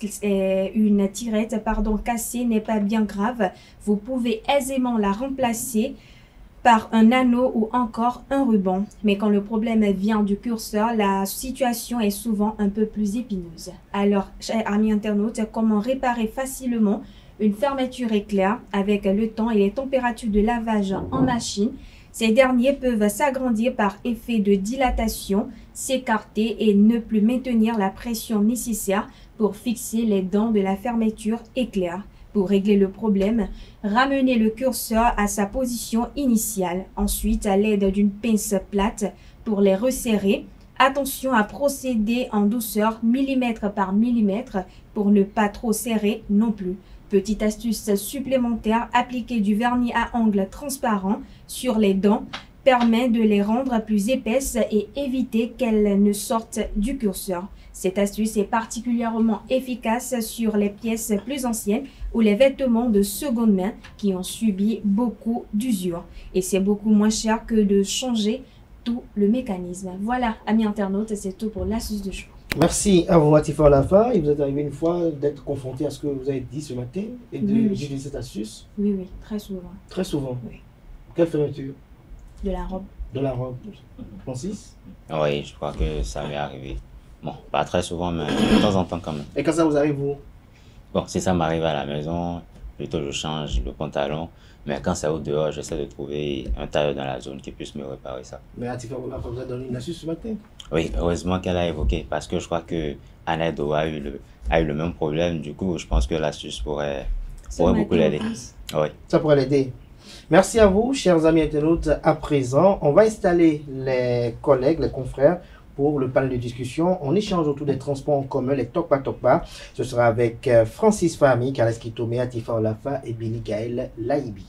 Une tirette pardon, cassée n'est pas bien grave. Vous pouvez aisément la remplacer par un anneau ou encore un ruban. Mais quand le problème vient du curseur, la situation est souvent un peu plus épineuse. Alors, chers amis internautes, comment réparer facilement une fermeture éclair avec le temps et les températures de lavage en machine? Ces derniers peuvent s'agrandir par effet de dilatation, s'écarter et ne plus maintenir la pression nécessaire pour fixer les dents de la fermeture éclair. Pour régler le problème, ramenez le curseur à sa position initiale. Ensuite, à l'aide d'une pince plate pour les resserrer. Attention à procéder en douceur, millimètre par millimètre, pour ne pas trop serrer non plus. Petite astuce supplémentaire, appliquer du vernis à ongles transparent sur les dents permet de les rendre plus épaisses et éviter qu'elles ne sortent du curseur. Cette astuce est particulièrement efficace sur les pièces plus anciennes ou les vêtements de seconde main qui ont subi beaucoup d'usure. Et c'est beaucoup moins cher que de changer tout le mécanisme. Voilà, amis internautes, c'est tout pour l'astuce de jour. Merci à vous, Atifa Olafa. Il vous est arrivé une fois d'être confronté à ce que vous avez dit ce matin et d'utiliser oui. cette astuce? Oui, oui, très souvent. Très souvent? Oui. Quelle fermeture? De la robe. De la robe. Francis? Oui, je crois que ça m'est arrivé. Bon, pas très souvent, mais de temps en temps quand même. Et quand ça vous arrive, vous? Bon, si ça m'arrive à la maison, plutôt je change le pantalon. Mais quand c'est au dehors, j'essaie de trouver un tailleur dans la zone qui puisse me réparer ça. Mais Atifa Olafa vous a donné une astuce ce matin? Oui, heureusement qu'elle a évoqué, parce que je crois que Anedo a eu le, a eu le même problème. Du coup, je pense que l'astuce pourrait, pourrait beaucoup l'aider. Oui. Ça pourrait l'aider. Merci à vous, chers amis internautes. À présent, on va installer les collègues, les confrères, pour le panel de discussion. On échange autour des transports en commun, les Tokpa Tokpa. Ce sera avec Francis Fahmi, Carles Kitome, Atifa Olafa et Béni Gaël Laïbi.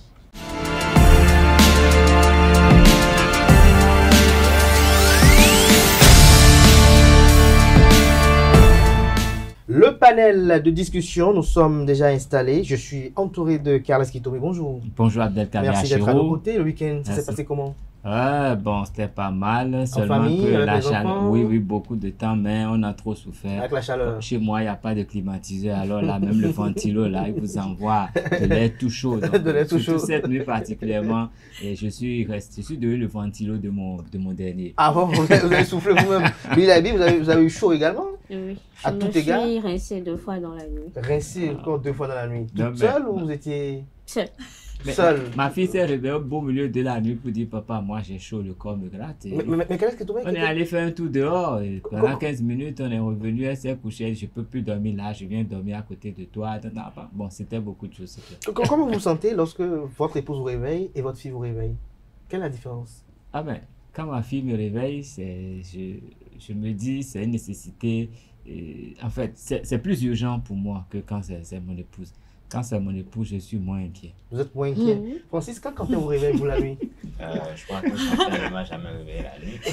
Le panel de discussion, nous sommes déjà installés. Je suis entouré de Carles Kitome. Bonjour. Bonjour Abdelkader. Merci d'être à nos côtés. Le week-end, ça s'est passé comment? Ouais, bon, c'était pas mal. Seulement famille, que la chaleur. Oui, oui, beaucoup de temps, mais on a trop souffert. Avec la chaleur. Chez moi, il n'y a pas de climatiseur. Alors là, même le ventilo, là, il vous envoie de l'air tout chaud. Donc, de l'air tout chaud. Cette nuit particulièrement, et je suis resté, je suis devenu le ventilo de mon, de mon dernier. Ah bon, vous avez, vous avez soufflé vous-même. Lui, il a dit, vous avez, vous avez eu chaud également? Oui. À je tout me égard? suis rincé deux fois dans la nuit. Rincé encore deux fois dans la nuit. Toute Non, mais- seule ou vous étiez Seul. Mais seule? Ma fille s'est réveillée au beau milieu de la nuit pour dire papa, moi j'ai chaud, le corps me gratte. Et Mais, mais, mais Carles Kitome, on est allé faire un tour dehors et pendant Comment- quinze minutes, on est revenu, elle s'est couchée, elle dit, je peux plus dormir là, je viens dormir à côté de toi. Non, non, pas- Bon, c'était beaucoup de choses. c'était- co- comment vous vous sentez lorsque votre épouse vous réveille et votre fille vous réveille? Quelle est la différence? Ah ben, quand ma fille me réveille, c'est, je, je me dis c'est une nécessité. Et, en fait, c'est c'est plus urgent pour moi que quand c'est c'est mon épouse. Quand c'est mon époux, je suis moins inquiet. Vous êtes moins inquiet. Mhm. Francis, quand Quentin vous réveille, vous la nuit? Euh, je crois que Quentin ne m'a jamais réveillé la nuit.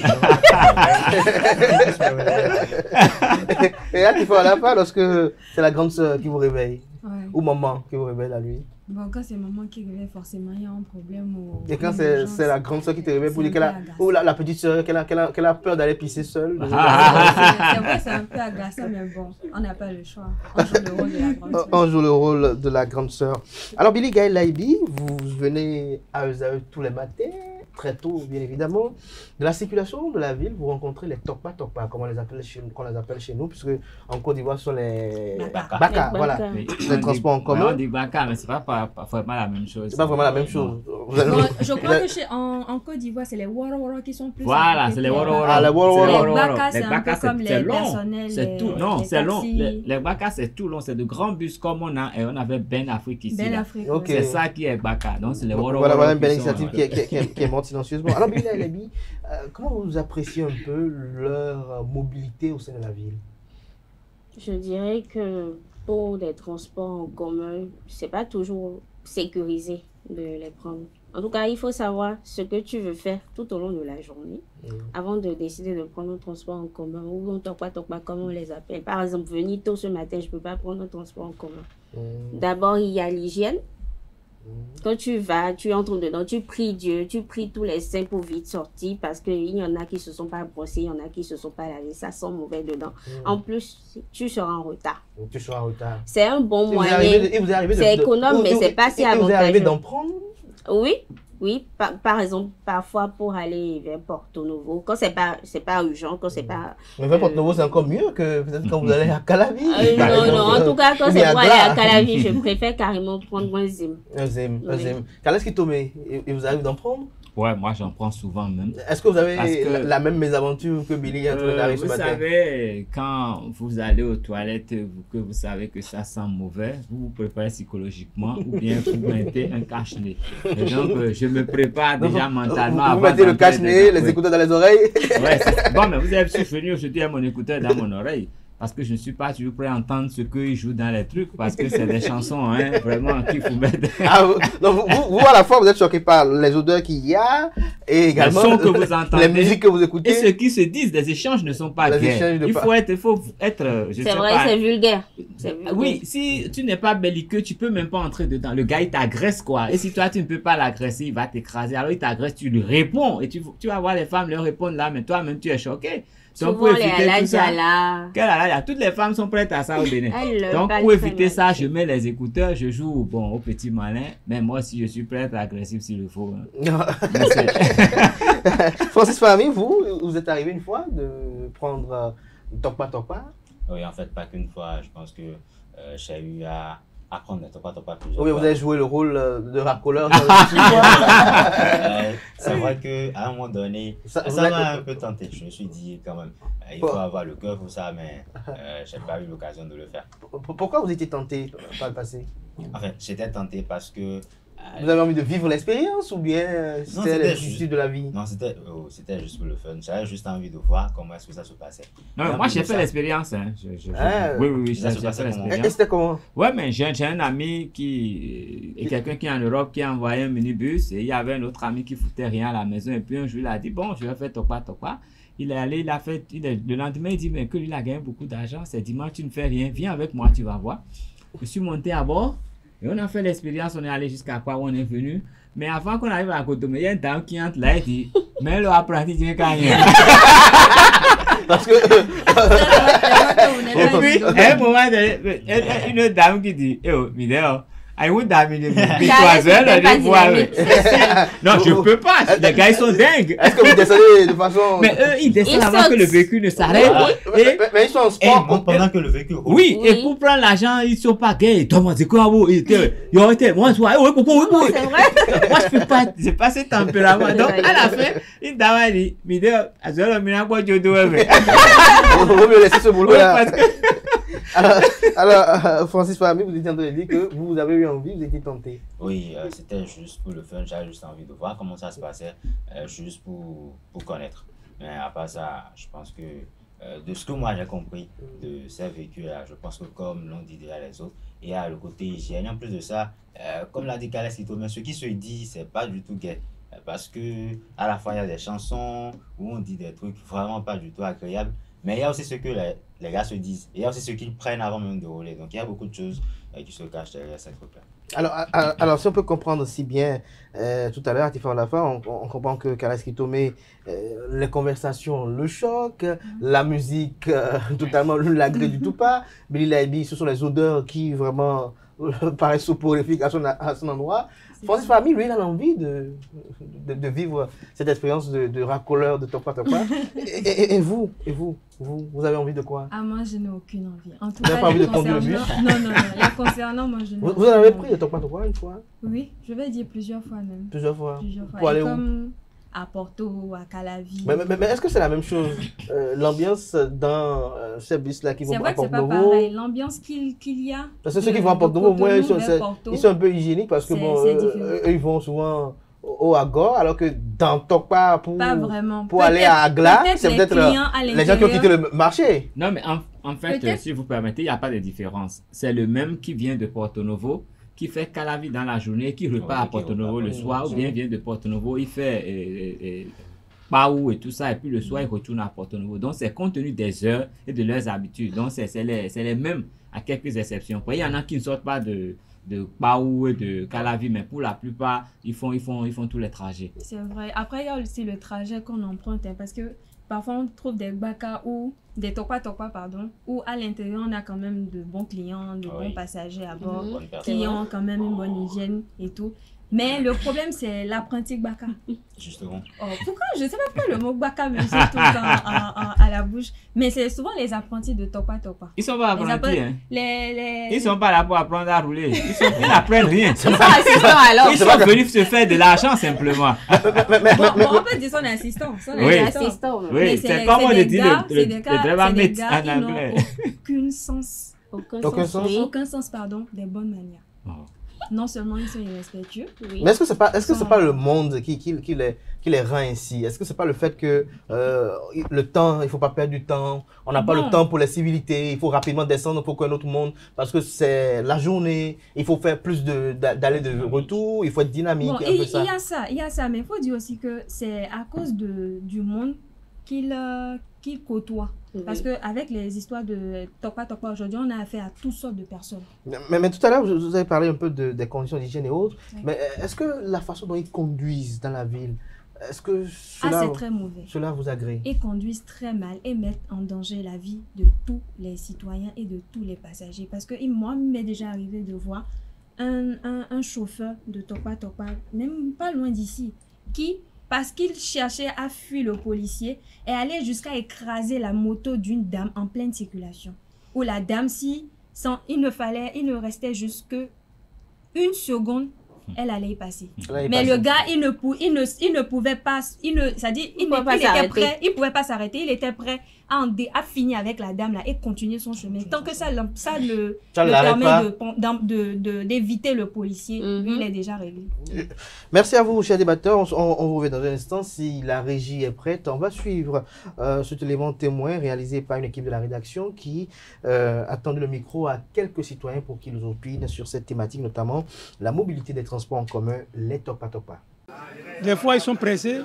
Et là, tu fais à la fin lorsque c'est la grande sœur qui vous réveille. Ouais. Ou maman qui vous réveille la nuit. Bon, quand c'est maman qui réveille, forcément, il y a un problème. Ou Et quand une c'est urgence. c'est la grande sœur qui te réveille pour C'est dire un qu'elle a... peu agaçant. Ou la, la petite sœur, qu'elle a, qu'elle a, qu'elle a peur d'aller pisser seule. C'est c'est vrai, c'est un peu agaçant, mais bon, on n'a pas le choix. On joue le rôle de la grande sœur. On joue le rôle de la grande sœur. Alors, Billy Gaël Laibi, vous venez à Esaü tous les matins, très tôt, bien évidemment. De la circulation de la ville, vous rencontrez les Tokpa Tokpa, comme on les appelle chez, qu'on les appelle chez nous, puisque en Côte d'Ivoire, ce sont les Baka. Baka, Les voilà. Baka. Mais Les on transports en dit- commun. ouais, on dit Baka, mais c'est pas, pas, pas vraiment la même chose. C'est pas vraiment la même Non. chose. Vous avez- Bon, je vous crois avez- que chez, en, en Côte d'Ivoire, c'est les Woro Woro qui sont plus. Voilà, impliqués c'est les que Woro Baka. Woro. Ah, les Woro C'est Woro. Les Baka, c'est les un Baka, peu comme c'est les long. personnels, C'est les- tout. Non, les c'est long. taxis. Les, les Baka, c'est tout long. C'est de grands bus comme on a. Et on avait Ben Afrique ici. Belle là. Afrique. Ok. ouais. C'est ça qui est Baka. Donc, c'est les Woro Voilà, Woro voilà une qui belle sont, initiative euh, qui est, qui est- qui est- qui est morte silencieusement. Alors, Billy Gaël Laibi, euh, comment vous appréciez un peu leur euh, mobilité au sein de la ville? Je dirais que pour les transports en commun, c'est pas toujours sécurisé de les prendre. En tout cas, il faut savoir ce que tu veux faire tout au long de la journée Mm. avant de décider de prendre un transport en commun ou un tokpa tokpa comme on les appelle. Par exemple, venir tôt ce matin, je peux pas prendre un transport en commun. Mm. D'abord, il y a l'hygiène. Quand tu vas, tu entres dedans, tu pries Dieu, tu pries tous les saints pour vite sortir parce qu'il y en a qui se sont pas brossés, il y en a qui se sont pas lavés, ça sent mauvais dedans. Mm. En plus, tu seras en retard. Tu seras en retard. C'est un bon Et vous moyen. arrivez de- et vous arrivez de- C'est de- économe, et mais vous- c'est pas si et vous arrivez avantageux. d'en prendre? Oui, oui. Par, par exemple, parfois pour aller vers Porto Novo, quand c'est pas, c'est pas urgent, quand c'est pas. Mais vers Porto Novo, c'est encore mieux que peut-être quand vous allez à Calavi. Euh, par non, exemple, non, en euh, tout cas, quand ou c'est bien pour à aller à Gla. Calavi, je préfère carrément prendre un zim. Un zim, un Oui. zim. Qu'est-ce qui tombe? Et et vous arrivez d'en prendre? Ouais, moi, j'en prends souvent même. Est-ce que vous avez Parce que- la, la même mésaventure que Billy est en train Euh, d'arriver ce vous matin? savez, quand vous allez aux toilettes, vous- que vous savez que ça sent mauvais, vous vous préparez psychologiquement ou bien vous mettez un cache-nez. Et donc, euh, je me prépare Donc, déjà vous- mentalement. Vous, vous avant mettez le d'entrer cache-nez, dedans. les Ouais. écouteurs dans les oreilles. Ouais, c'est- bon, mais vous avez souffert aujourd'hui à mon écouteur dans mon oreille. Parce que je ne suis pas toujours prêt à entendre ce qu'ils jouent dans les trucs. Parce que c'est des chansons, hein, vraiment, qu'il faut mettre. Ah, vous, donc vous, vous, vous, à la fois, vous êtes choqué par les odeurs qu'il y a et également sons que vous entendez. les musiques que vous écoutez. Et ce qui se disent, des échanges ne sont pas Les gays. échanges de Il pas- faut être, il faut être, euh, je C'est sais vrai, pas. c'est vulgaire. C'est vulgaire. Oui, si tu n'es pas belliqueux, tu peux même pas entrer dedans. Le gars, il t'agresse, quoi. Et si toi, tu ne peux pas l'agresser, il va t'écraser. Alors, il t'agresse, tu lui réponds. Et tu, tu vas voir les femmes leur répondre là, mais toi-même, tu es choqué. Donc, Souvent, pour les éviter tout ça, aladjala. quelle aladja, toutes les femmes sont prêtes à ça au Bénin. Elles le Donc, valent pour très éviter mal. ça, je mets les écouteurs, je joue bon, au petit malin. Mais moi aussi, je suis prêt à être agressif s'il le faut. hein. Mais c'est- Francis Fahmy, vous, vous êtes arrivé une fois de prendre euh, Tokpa Tokpa. Oui, en fait, pas qu'une fois. Je pense que euh, j'ai eu à apprendre les topa topa plusieurs Oui, fois. vous avez joué le rôle euh, de racoleur. Euh, c'est vrai qu'à un moment donné, Ça- ça vous m'a avez- un peu tenté. Je me suis dit quand même, euh, il Bon. faut avoir le cœur pour ça, mais euh, j'ai pas eu l'occasion de le faire. Pourquoi vous étiez tenté par le passé? Enfin, j'étais tenté parce que. euh, Vous avez envie de vivre l'expérience ou bien euh, Non, c'était c'était les juste- vicissitudes de la vie? Non, c'était oh, c'était juste pour le fun. J'avais juste envie de voir comment est-ce que ça se passait. Non, mais Et en moi, plus j'ai de fait ça- l'expérience. Hein. Je- je- je- Ah. oui, oui, oui, Ça j'ai se j'ai passait fait comment? Et, et l'expérience. c'était comment? Ouais, mais j'ai j'ai un ami qui. Et quelqu'un qui est en Europe qui a envoyé un minibus et il y avait un autre ami qui foutait rien à la maison. Et puis un jour, il a dit bon, je vais faire Tokpa Tokpa. Il est allé, il a fait. Il est, le lendemain, il dit mais que lui, il a gagné beaucoup d'argent. C'est dimanche, tu ne fais rien. Viens avec moi, tu vas voir. Je suis monté à bord et on a fait l'expérience. On est allé jusqu'à quoi on est venu. Mais avant qu'on arrive à Cotonou, il y a une dame qui entre là et dit mais le apprenti, tu n'es qu'à rien. Parce que. Et puis, à un moment donné, il y a une dame qui dit eh oh, Mideo, I would have been c'était pas dynamique, Non, je peux pas. Les gars, ils sont dingues. Est-ce que vous descendez de façon. Mais eux, ils descendent Ils avant sautent. que le véhicule ne s'arrête. mais, Et, mais- mais ils sont en Et sport. monte pendant que le véhicule roule. oui, Oui. et pour prendre l'argent, ils sont pas gays. Thomas, c'est quoi, vous? Ils étaient, ils ont été, moi, toi, oui, pourquoi, oui, oui. C'est vrai. Moi, je peux pas, j'ai pas ce tempérament. Donc, à la fin, une dame a dit, Mideo, à ce moment-là, il quoi, tu dois faire? Il vaut mieux laisser ce boulot Oui, là. parce que, Alors, alors, euh, Francis Fahmy, vous étiez en train de dire que vous, vous avez eu envie, vous étiez tenté. Oui, euh, c'était juste pour le fun. J'avais juste envie de voir comment ça se passait, euh, juste pour, pour connaître. Mais à part ça, je pense que Euh, de ce que moi j'ai compris de ces véhicules-là, je pense que comme l'ont dit déjà les autres, il y a le côté hygiène. En plus de ça, euh, comme l'a dit Kales Kitoumé, ce qui se dit, c'est pas du tout gay. Parce que à la fois, il y a des chansons où on dit des trucs vraiment pas du tout agréables, mais il y a aussi ce que les, les gars se disent. Et il y a aussi ce qu'ils prennent avant même de rouler. Donc il y a beaucoup de choses euh, qui se cachent derrière cette truc-là. Alors, alors, alors, si on peut comprendre aussi bien, euh, tout à l'heure, à Tifa Olafa, on, on comprend que Kales Kitoumé, euh, les conversations le choquent, mm-hmm. la musique, euh, totalement, ne l'agrée du tout pas. Billy Laibi, ce sont les odeurs qui vraiment euh, paraissent soporifiques à son, à son endroit. Francis Fahmy, lui, il a l'envie de, de, de vivre cette expérience de, de racoleur, de Tokpa Tokpa. et, et, et vous, et vous, vous, vous avez envie de quoi? Ah, moi, je n'ai aucune envie. En tout vous n'avez pas envie de conduire le bus? Non, non, non. La concernant, moi, je n'ai Vous, vous en avez pris de Tokpa Tokpa une fois? Oui, je vais dire plusieurs fois même. Plusieurs fois? Plusieurs fois. Pour aller comme où? À Porto, à Calavi. Mais, mais, mais est-ce que c'est la même chose? euh, L'ambiance dans euh, ces bus-là qui vont à Porto Novo? C'est vrai que c'est pas pareil. L'ambiance qu'il qu'il y a. Parce que ceux qui vont à Porto Novo, au moins, ils sont, ils sont un peu hygiéniques parce que bon, euh, eux, ils vont souvent au Agor, alors que dans Tokpa, pour, pour aller à Agla, c'est peut-être les, les gens qui ont quitté le marché. Non, mais en, en fait, euh, si vous permettez, il n'y a pas de différence. C'est le même qui vient de Porto Novo, qui fait Calavi dans la journée, qui repart à Porto Novo le soir, ou bien vient de Porto Novo, il fait euh, euh, Paou et tout ça, et puis le soir, il retourne à Porto Novo. Donc, c'est compte tenu des heures et de leurs habitudes. Donc, c'est les, les mêmes, à quelques exceptions. Il y en a qui ne sortent pas de, de Paou et de Calavi, mais pour la plupart, ils font, ils font, ils font tous les trajets. C'est vrai. Après, il y a aussi le trajet qu'on emprunte, hein, parce que parfois, on trouve des baka ou des tokpa tokpa, pardon, où à l'intérieur, on a quand même de bons clients, de oui. bons passagers à bord, mmh. qui ont quand même une bonne hygiène et tout. Mais le problème, c'est l'apprenti baka. Justement. Oh, pourquoi? Je ne sais pas pourquoi le mot baka me saute tout le temps à, à, à la bouche. Mais c'est souvent les apprentis de tokpa tokpa. Ils ne sont pas apprentis. Les, hein. les, les... Ils ne sont pas là pour apprendre à rouler. Ils, sont, ils n'apprennent rien. Ils sont assistants alors. Ils sont venus se faire de l'argent simplement. bon, bon, on peut dire son assistant. Son oui, assistant. Oui, c'est comme on dit le driver mate en anglais. Aucun sens. Aucun, aucun sens. sens. Oui. Aucun sens, pardon, des bonnes manières. Oh. Non seulement ils sont irrespectueux. Oui. Mais est-ce que c'est pas, est-ce que c'est pas le monde qui, qui, qui, les, qui les rend ainsi? Est-ce que c'est pas le fait que euh, le temps, il faut pas perdre du temps, on n'a pas bon. le temps pour les civilités, il faut rapidement descendre pour qu'un autre monde, parce que c'est la journée, il faut faire plus de d'aller de retour, il faut être dynamique. Bon, il, il y a ça, il y a ça, mais il faut dire aussi que c'est à cause de du monde qu'il euh, qu'il côtoie. Oui. Parce qu'avec les histoires de Tokpa Tokpa aujourd'hui, on a affaire à toutes sortes de personnes. Mais, mais tout à l'heure, vous avez parlé un peu de, des conditions d'hygiène et autres. Oui. Mais est-ce que la façon dont ils conduisent dans la ville, est-ce que cela, ah, c'est très mauvais. Cela vous agrée? Ils conduisent très mal et mettent en danger la vie de tous les citoyens et de tous les passagers. Parce que moi, il m'est déjà arrivé de voir un, un, un chauffeur de Tokpa Tokpa, même pas loin d'ici, qui... parce qu'il cherchait à fuir le policier et allait jusqu'à écraser la moto d'une dame en pleine circulation. Où la dame, si sans, il ne fallait, il ne restait juste que une seconde, elle allait y passer. Mais passer. Le gars, il ne, pou, il ne, il ne pouvait pas, il ne, c'est-à-dire, il, il, il était prêt, il pouvait pas s'arrêter, il était prêt à, en dé, à finir avec la dame là et continuer son chemin. Tant que ça, ça le, ça le permet de, de, d'éviter le policier, mm-hmm. lui, il est déjà réglé. Merci à vous, chers débatteurs. On, on, on vous revoit dans un instant. Si la régie est prête, on va suivre euh, cet élément témoin réalisé par une équipe de la rédaction qui euh, a tendu le micro à quelques citoyens pour qu'ils opinent sur cette thématique, notamment la mobilité des transports en commun, les Tokpa Tokpa. Des fois, ils sont pressés.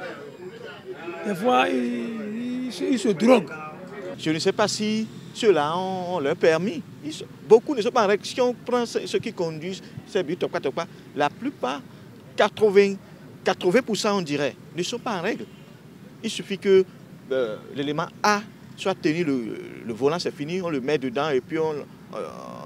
Des fois, ils, ils, ils se droguent. Je ne sais pas si ceux-là ont, ont leur permis. Ils, beaucoup ne sont pas en règle. Si on prend ceux qui conduisent ces bus Tokpa Tokpa, la plupart, quatre-vingts pour cent on dirait, ne sont pas en règle. Il suffit que euh, l'élément A soit tenu, le, le volant c'est fini, on le met dedans et puis on, euh,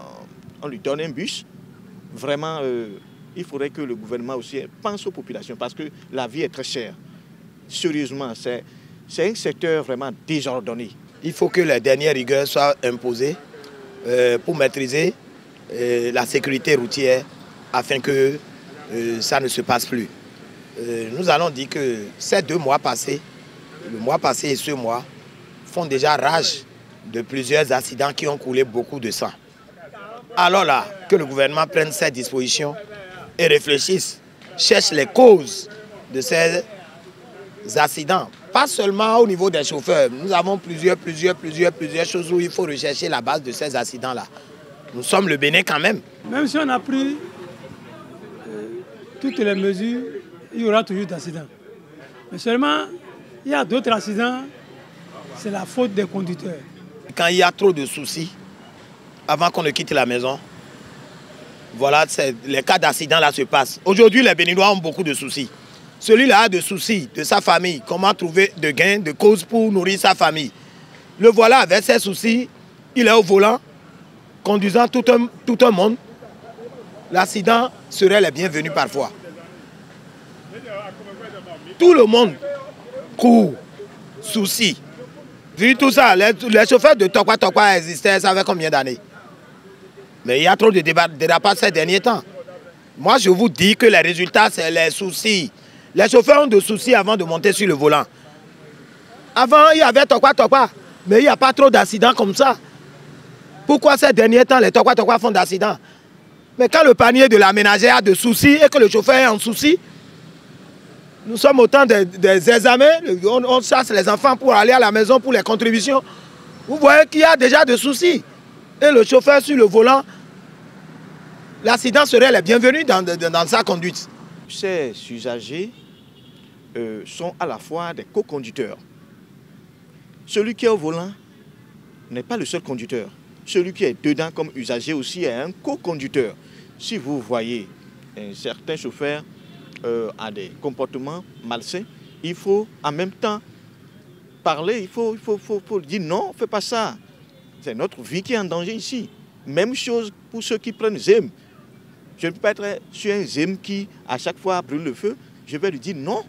on lui donne un bus. Vraiment, euh, il faudrait que le gouvernement aussi pense aux populations parce que la vie est très chère. Sérieusement, c'est un secteur vraiment désordonné. Il faut que les dernières rigueurs soient imposées euh, pour maîtriser euh, la sécurité routière afin que euh, ça ne se passe plus. Euh, nous allons dire que ces deux mois passés, le mois passé et ce mois, font déjà rage de plusieurs accidents qui ont coulé beaucoup de sang. Alors là, que le gouvernement prenne ces dispositions et réfléchisse, cherche les causes de ces accidents. pas seulement au niveau des chauffeurs. Nous avons plusieurs, plusieurs, plusieurs, plusieurs choses où il faut rechercher la base de ces accidents-là. Nous sommes le Bénin quand même. Même si on a pris euh, toutes les mesures, il y aura toujours d'accidents. Mais seulement, il y a d'autres accidents, c'est la faute des conducteurs. Quand il y a trop de soucis, avant qu'on ne quitte la maison, voilà, les cas d'accident là se passent. Aujourd'hui, les Béninois ont beaucoup de soucis. Celui-là a des soucis de sa famille, comment trouver de gains, de causes pour nourrir sa famille. Le voilà avec ses soucis, il est au volant, conduisant tout un, tout un monde. L'accident serait le bienvenu parfois. Tout le monde court, souci. Vu tout ça, les, les chauffeurs de Tokwa Tokwa existaient, ça fait combien d'années? Mais il y a trop de dérapages ces derniers temps. Moi, je vous dis que les résultats, c'est les soucis. Les chauffeurs ont des soucis avant de monter sur le volant. Avant, il y avait Tokwa Tokwa, mais il n'y a pas trop d'accidents comme ça. Pourquoi ces derniers temps, les Tokwa Tokwa font d'accidents? Mais quand le panier de la ménagère a de soucis et que le chauffeur est en souci, nous sommes au temps des, des examens, on, on chasse les enfants pour aller à la maison pour les contributions. Vous voyez qu'il y a déjà des soucis. Et le chauffeur sur le volant, l'accident serait le bienvenu dans, dans, dans sa conduite. Ces usagers euh, sont à la fois des co-conducteurs. Celui qui est au volant n'est pas le seul conducteur. Celui qui est dedans comme usager aussi est un co-conducteur. Si vous voyez un certain chauffeur euh, a des comportements malsains, il faut en même temps parler, il faut, il faut, faut, faut dire non, fais pas ça. C'est notre vie qui est en danger ici. Même chose pour ceux qui prennent Zem. Je ne peux pas être sur un Zem qui, à chaque fois, brûle le feu. Je vais lui dire non.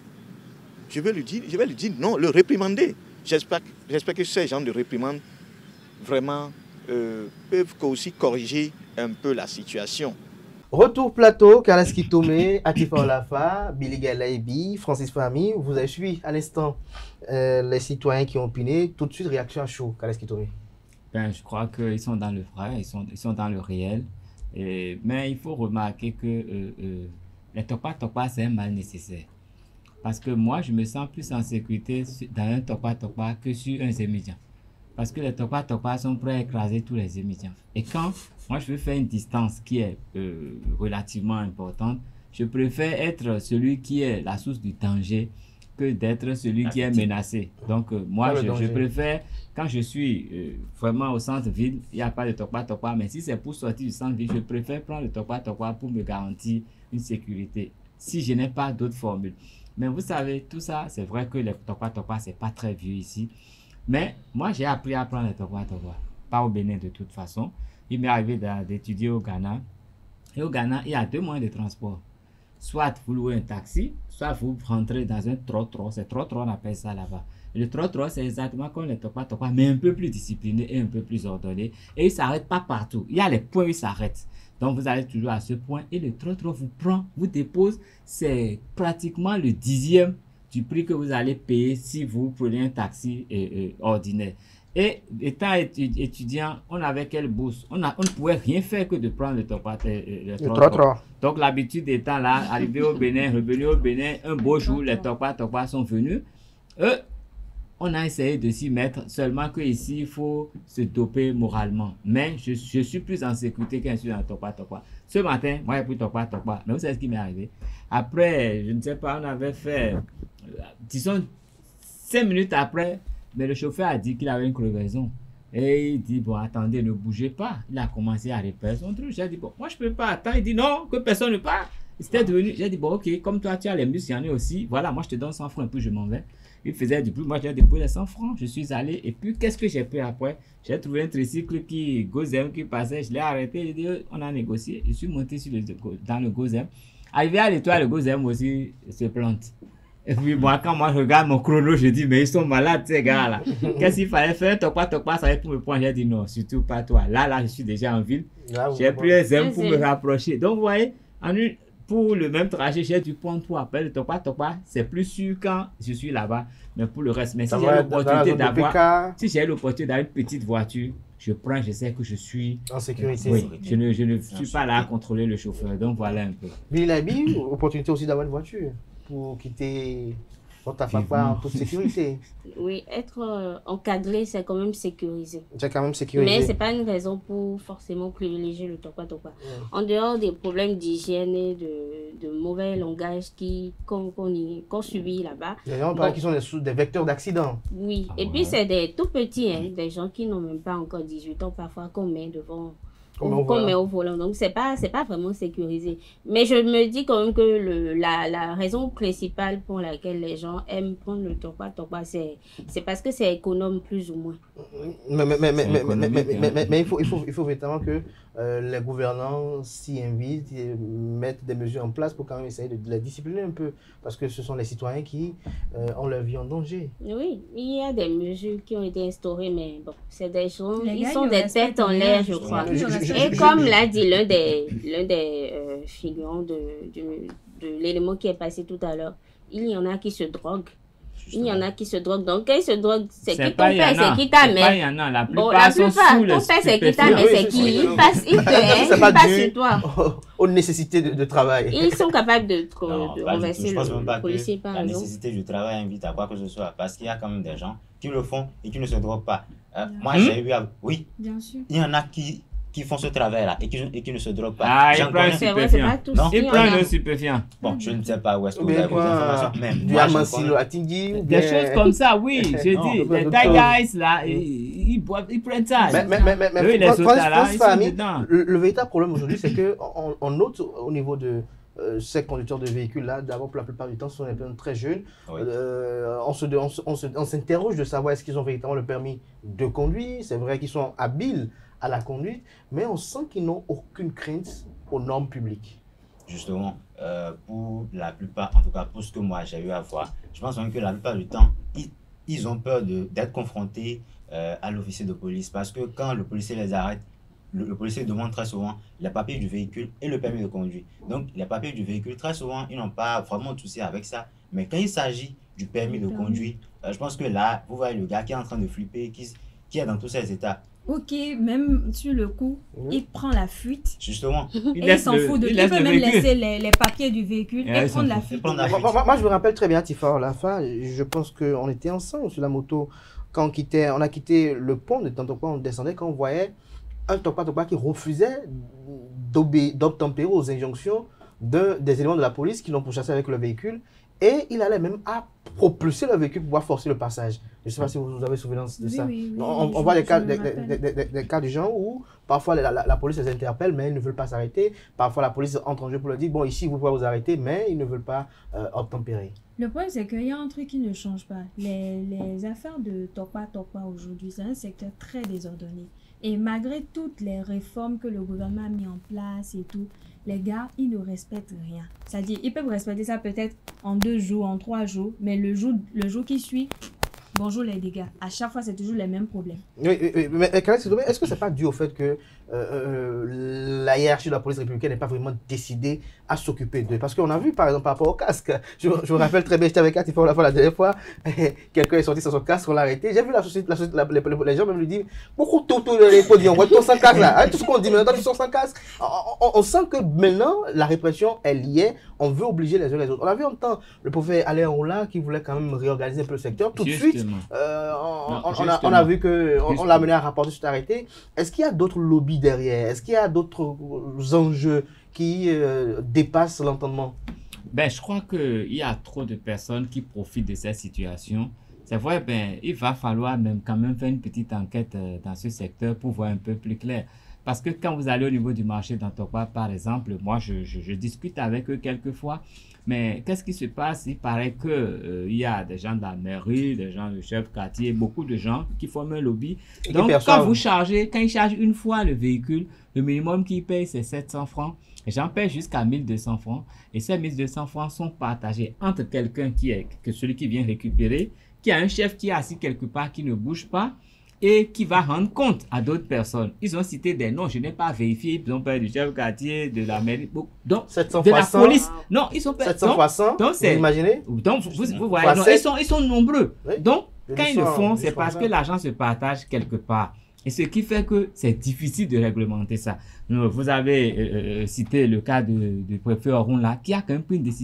Je vais lui dire, je vais lui dire non, le réprimander. J'espère que ces gens de réprimande vraiment euh, peuvent aussi corriger un peu la situation. Retour plateau, Kalaski Tomé, Atifa Olafa, Billy Galaibi, Francis Fahmy. Vous avez suivi à l'instant euh, les citoyens qui ont opiné. Tout de suite, réaction à chaud, Kalaski Tomé. Ben, je crois qu'ils sont dans le vrai, ils sont, ils sont dans le réel. Et, mais il faut remarquer que euh, euh, les Tokwa Tokwa, c'est un mal nécessaire. Parce que moi, je me sens plus en sécurité dans un Tokwa Tokwa que sur un Zémidjan. Parce que les Tokwa Tokwa sont prêts à écraser tous les Zémidjans. Et quand moi, je veux faire une distance qui est euh, relativement importante, je préfère être celui qui est la source du danger que d'être celui qui est menacé. Donc, euh, moi, je, je préfère, quand je suis euh, vraiment au centre-ville, il n'y a pas de Tokwa Tokwa, mais si c'est pour sortir du centre-ville, je préfère prendre le Tokwa Tokwa pour me garantir une sécurité, si je n'ai pas d'autres formules. Mais vous savez, tout ça, c'est vrai que les Tokwa Tokwa, ce n'est pas très vieux ici. Mais moi, j'ai appris à prendre les Tokwa Tokwa, pas au Bénin de toute façon. Il m'est arrivé d'étudier au Ghana. Et au Ghana, il y a deux moyens de transport. Soit vous louez un taxi, soit vous rentrez dans un trottoir. C'est trottoir, on appelle ça là-bas. Le trottoir, c'est exactement comme les Tokwa Tokwa, mais un peu plus discipliné et un peu plus ordonné. Et il ne s'arrête pas partout. Il y a les points où il s'arrête. Donc vous allez toujours à ce point et le trottoir vous prend, vous dépose. C'est pratiquement le dixième du prix que vous allez payer si vous prenez un taxi euh, euh, ordinaire. Et étant étudiant, on avait quelle bourse? On, a, on ne pouvait rien faire que de prendre le Tokwa Tokwa. Donc l'habitude étant là, arrivé au Bénin, revenu au Bénin, un beau jour, les Tokwa Tokwa sont venus. Eux, on a essayé de s'y mettre, seulement qu'ici, il faut se doper moralement. Mais je, je suis plus en sécurité quand je suis dans le Tokwa Tokwa. Ce matin, moi, j'ai pris Tokwa Tokwa. Mais vous savez ce qui m'est arrivé? Après, je ne sais pas, on avait fait, disons, cinq minutes après, mais le chauffeur a dit qu'il avait une crevaison. Et il dit, bon, attendez, ne bougez pas. Il a commencé à réparer son truc. J'ai dit, bon, moi, je ne peux pas attendre. Il dit, non, que personne ne part. C'était devenu, j'ai dit, bon, ok, comme toi, tu as les muscles, il y en a aussi. Voilà, moi, je te donne cent francs et puis je m'en vais. Il faisait du bruit. Moi, j'ai déposé les cent francs. Je suis allé. Et puis, qu'est-ce que j'ai pris après? J'ai trouvé un tricycle qui, Gozem, qui passait. Je l'ai arrêté. J'ai dit, on a négocié. Je suis monté sur le, dans le Gozem. Arrivé à l'étoile, le Gozem aussi se plante. Et puis, moi, quand moi je regarde mon chrono, je dis, mais ils sont malades, ces gars-là. Qu'est-ce qu'il fallait faire? Tokwa Tokwa, ça va être pour me prendre. J'ai dit, non, surtout pas toi. Là, là, je suis déjà en ville. J'ai pris un zème pour me rapprocher. Donc, vous voyez, en une, pour le même trajet, j'ai dû prendre pour appel le Tokwa Tokwa. C'est plus sûr quand je suis là-bas. Mais pour le reste, mais si j'ai l'opportunité d'avoir, si j'ai l'opportunité d'avoir une petite voiture, je prends, je sais que je suis en sécurité. Oui, je ne, je ne suis pas là à contrôler le chauffeur. Donc, voilà un peu. Mais il a mis l'opportunité aussi d'avoir une voiture pour quitter On t'a fait pas en toute sécurité. Oui, être euh, encadré, c'est quand même sécurisé. C'est quand même sécurisé. Mais c'est pas une raison pour forcément privilégier le Tokpa Tokpa. Mm. En dehors des problèmes d'hygiène et de, de mauvais langage qui, qu'on, qu'on, qu'on subit là-bas. Les gens parlent qui sont des, des vecteurs d'accidents. Oui, ah, et ouais. puis c'est des tout petits, hein, des gens qui n'ont même pas encore dix-huit ans, parfois qu'on met devant. Comme, comme au volant. Donc, ce n'est pas, pas vraiment sécurisé. Mais je me dis quand même que le, la, la raison principale pour laquelle les gens aiment prendre le Tokpa Tokpa, c'est parce que c'est économe plus ou moins. Mais, mais, mais, mais, mais, mais, mais, mais, mais, mais il, faut, il, faut, il faut véritablement que euh, les gouvernants s'y invitent et mettent des mesures en place pour quand même essayer de, de les discipliner un peu. Parce que ce sont les citoyens qui euh, ont leur vie en danger. Oui, il y a des mesures qui ont été instaurées, mais bon, c'est des gens, les ils gars, sont des têtes en l'air, je crois. Je, je, je, Et je, comme l'a dit l'un des, l'un des euh, figurants de, de, de l'élément qui est passé tout à l'heure, il y en a qui se droguent. Il y en a qui se droguent. Donc, quand ils se droguent, c'est qui ton père, c'est qui ta mère. Il y en a, la plupart, bon, la plupart sont ton père, c'est qui ta mère, c'est qui. Il passe, il te, il passe sur toi. Aux nécessités de, de travail. Ils sont capables de, non, de renverser le policier, par exemple. La exemple. nécessité du travail invite à quoi que ce soit. Parce qu'il y a quand même des gens qui le font et qui ne se droguent pas. Euh, moi, hum? j'ai eu à... Oui. Bien sûr. Il y en a qui... qui font ce travail-là et qui, et qui ne se droguent pas. Ah, ils prennent un stupéfiant. Ils prennent un stupéfiant. Bon, je ne sais pas où est-ce que vous avez vos informations. Même du Amassilo à Tingui. Des choses comme ça, oui. Je dis, les Thai guys, là, ils, ils, boivent, ils prennent ça. Mais, mais, mais, mais, mais les France, là, France, famille, le, le véritable problème aujourd'hui, c'est qu'on on note au niveau de euh, ces conducteurs de véhicules-là, d'abord pour la plupart du temps, ce sont des personnes très jeunes. Oui. Euh, on se, on, on, on s'interroge de savoir est-ce qu'ils ont véritablement le permis de conduire. C'est vrai qu'ils sont habiles à la conduite, mais on sent qu'ils n'ont aucune crainte aux normes publiques. Justement, euh, pour la plupart, en tout cas pour ce que moi j'ai eu à voir, je pense même que la plupart du temps, ils, ils ont peur d'être confrontés euh, à l'officier de police, parce que quand le policier les arrête, le, le policier demande très souvent les papiers du véhicule et le permis de conduire. Donc les papiers du véhicule, très souvent, ils n'ont pas vraiment de souci avec ça, mais quand il s'agit du permis de conduire, euh, je pense que là, vous voyez le gars qui est en train de flipper, qui, qui est dans tous ces états. Ok, même sur le coup, mmh. il prend la fuite. Justement. Il et il s'en fout de Il, il peut même véhicule. laisser les, les papiers du véhicule et, et prendre la fuite. Prendre la fuite. Moi, moi, moi, je me rappelle très bien, Tifa, à la fin, je pense qu'on était ensemble sur la moto. Quand on, quittait, on a quitté le pont de Tantokpa, on descendait, quand on voyait un Tokpa Tokpa qui refusait d'obtempérer aux injonctions de, des éléments de la police qui l'ont pourchassé avec le véhicule. Et il allait même à propulser le véhicule pour pouvoir forcer le passage. Je ne sais pas si vous avez souvenance de oui, ça. Oui, oui, on, on voit des cas, des, des, des, des cas du genre où parfois la, la, la police les interpelle, mais ils ne veulent pas s'arrêter. Parfois la police entre en jeu pour leur dire, bon, ici vous pouvez vous arrêter, mais ils ne veulent pas euh, obtempérer. Le problème, c'est qu'il y a un truc qui ne change pas. Les, les affaires de Tokpa Tokpa aujourd'hui, c'est un secteur très désordonné. Et malgré toutes les réformes que le gouvernement a mis en place et tout, les gars, ils ne respectent rien. C'est-à-dire, ils peuvent respecter ça peut-être en deux jours, en trois jours, mais le jour, le jour qui suit, bonjour les dégâts. À chaque fois, c'est toujours les mêmes problèmes. Oui, oui, mais est-ce que ce n'est pas dû au fait que euh, euh, la hiérarchie de la police républicaine n'est pas vraiment décidée à s'occuper d'eux? Parce qu'on a vu, par exemple, par rapport au casque, je, je me rappelle très bien, j'étais avec Atifa la, la dernière fois, quelqu'un est sorti sans son casque, on l'a arrêté. J'ai vu la société, la, la, les, les gens même lui dire, beaucoup tout, tout les podiums, on voit tout sans casque là, tout ce qu'on dit, maintenant tu sors sans casque. On, on, on sent que maintenant, la répression, elle y est, on veut obliger les uns les autres. On a vu en temps le prophète Alain Oula qui voulait quand même réorganiser un peu le secteur. Tout Justement. de suite, euh, on, non, on, a, on a vu qu'on on, l'a mené à rapporter sur arrêté. Est-ce qu'il y a d'autres lobbies derrière? Est-ce qu'il y a d'autres enjeux qui euh, dépassent l'entendement? Ben, je crois qu'il y a trop de personnes qui profitent de cette situation. C'est vrai, ben, il va falloir même quand même faire une petite enquête euh, dans ce secteur pour voir un peu plus clair. Parce que quand vous allez au niveau du marché d'Antokpa, par exemple, moi, je, je, je discute avec eux quelquefois. Mais qu'est-ce qui se passe? Il paraît qu'il euh, y a des gens de la mairie, des gens du chef quartier, beaucoup de gens qui forment un lobby. Et donc, quand vous chargez, quand ils chargent une fois le véhicule, le minimum qu'ils payent, c'est sept cents francs. Et j'en paye jusqu'à mille deux cents francs. Et ces mille deux cents francs sont partagés entre quelqu'un qui est, que celui qui vient récupérer, qui a un chef qui est assis quelque part, qui ne bouge pas, et qui va rendre compte à d'autres personnes. Ils ont cité des noms, je n'ai pas vérifié, ils ont parlé du chef quartier, de la mairie, donc de la police. Non, ils sont pas... sept cents fois cent, donc vous imaginez? Donc, vous, vous, vous voyez, non, ils, sont, ils sont nombreux. Oui. Donc, quand ils le font, c'est parce que l'argent se partage quelque part. Et ce qui fait que c'est difficile de réglementer ça. Vous avez euh, cité le cas du préfet Orun là, qui a quand même pris une décision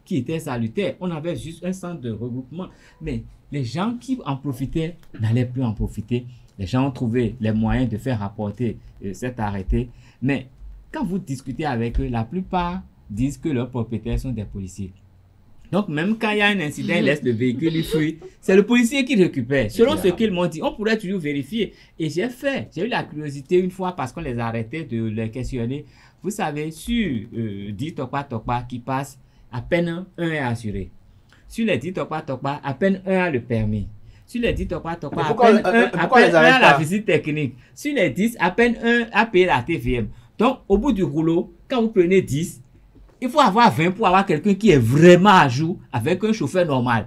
qui était salutaire. On avait juste un centre de regroupement. Mais les gens qui en profitaient n'allaient plus en profiter. Les gens ont trouvé les moyens de faire rapporter euh, cet arrêté. Mais quand vous discutez avec eux, la plupart disent que leurs propriétaires sont des policiers. Donc, même quand il y a un incident, ils laissent le véhicule, ils fuient. C'est le policier qui récupère. Selon ce qu'ils m'ont dit, on pourrait toujours vérifier. Et j'ai fait, j'ai eu la curiosité une fois parce qu'on les arrêtait de les questionner. Vous savez, sur euh, dix Tokpa Tokpa qui passent, à peine un est assuré. Sur les dix Tokpa Tokpa, à peine un a le permis. Sur les dix Tokpa Tokpa, à peine un, à peine un a la visite technique. Sur les dix, à peine un a payé la T V M. Donc, au bout du rouleau, quand vous prenez dix, il faut avoir vingt pour avoir quelqu'un qui est vraiment à jour avec un chauffeur normal.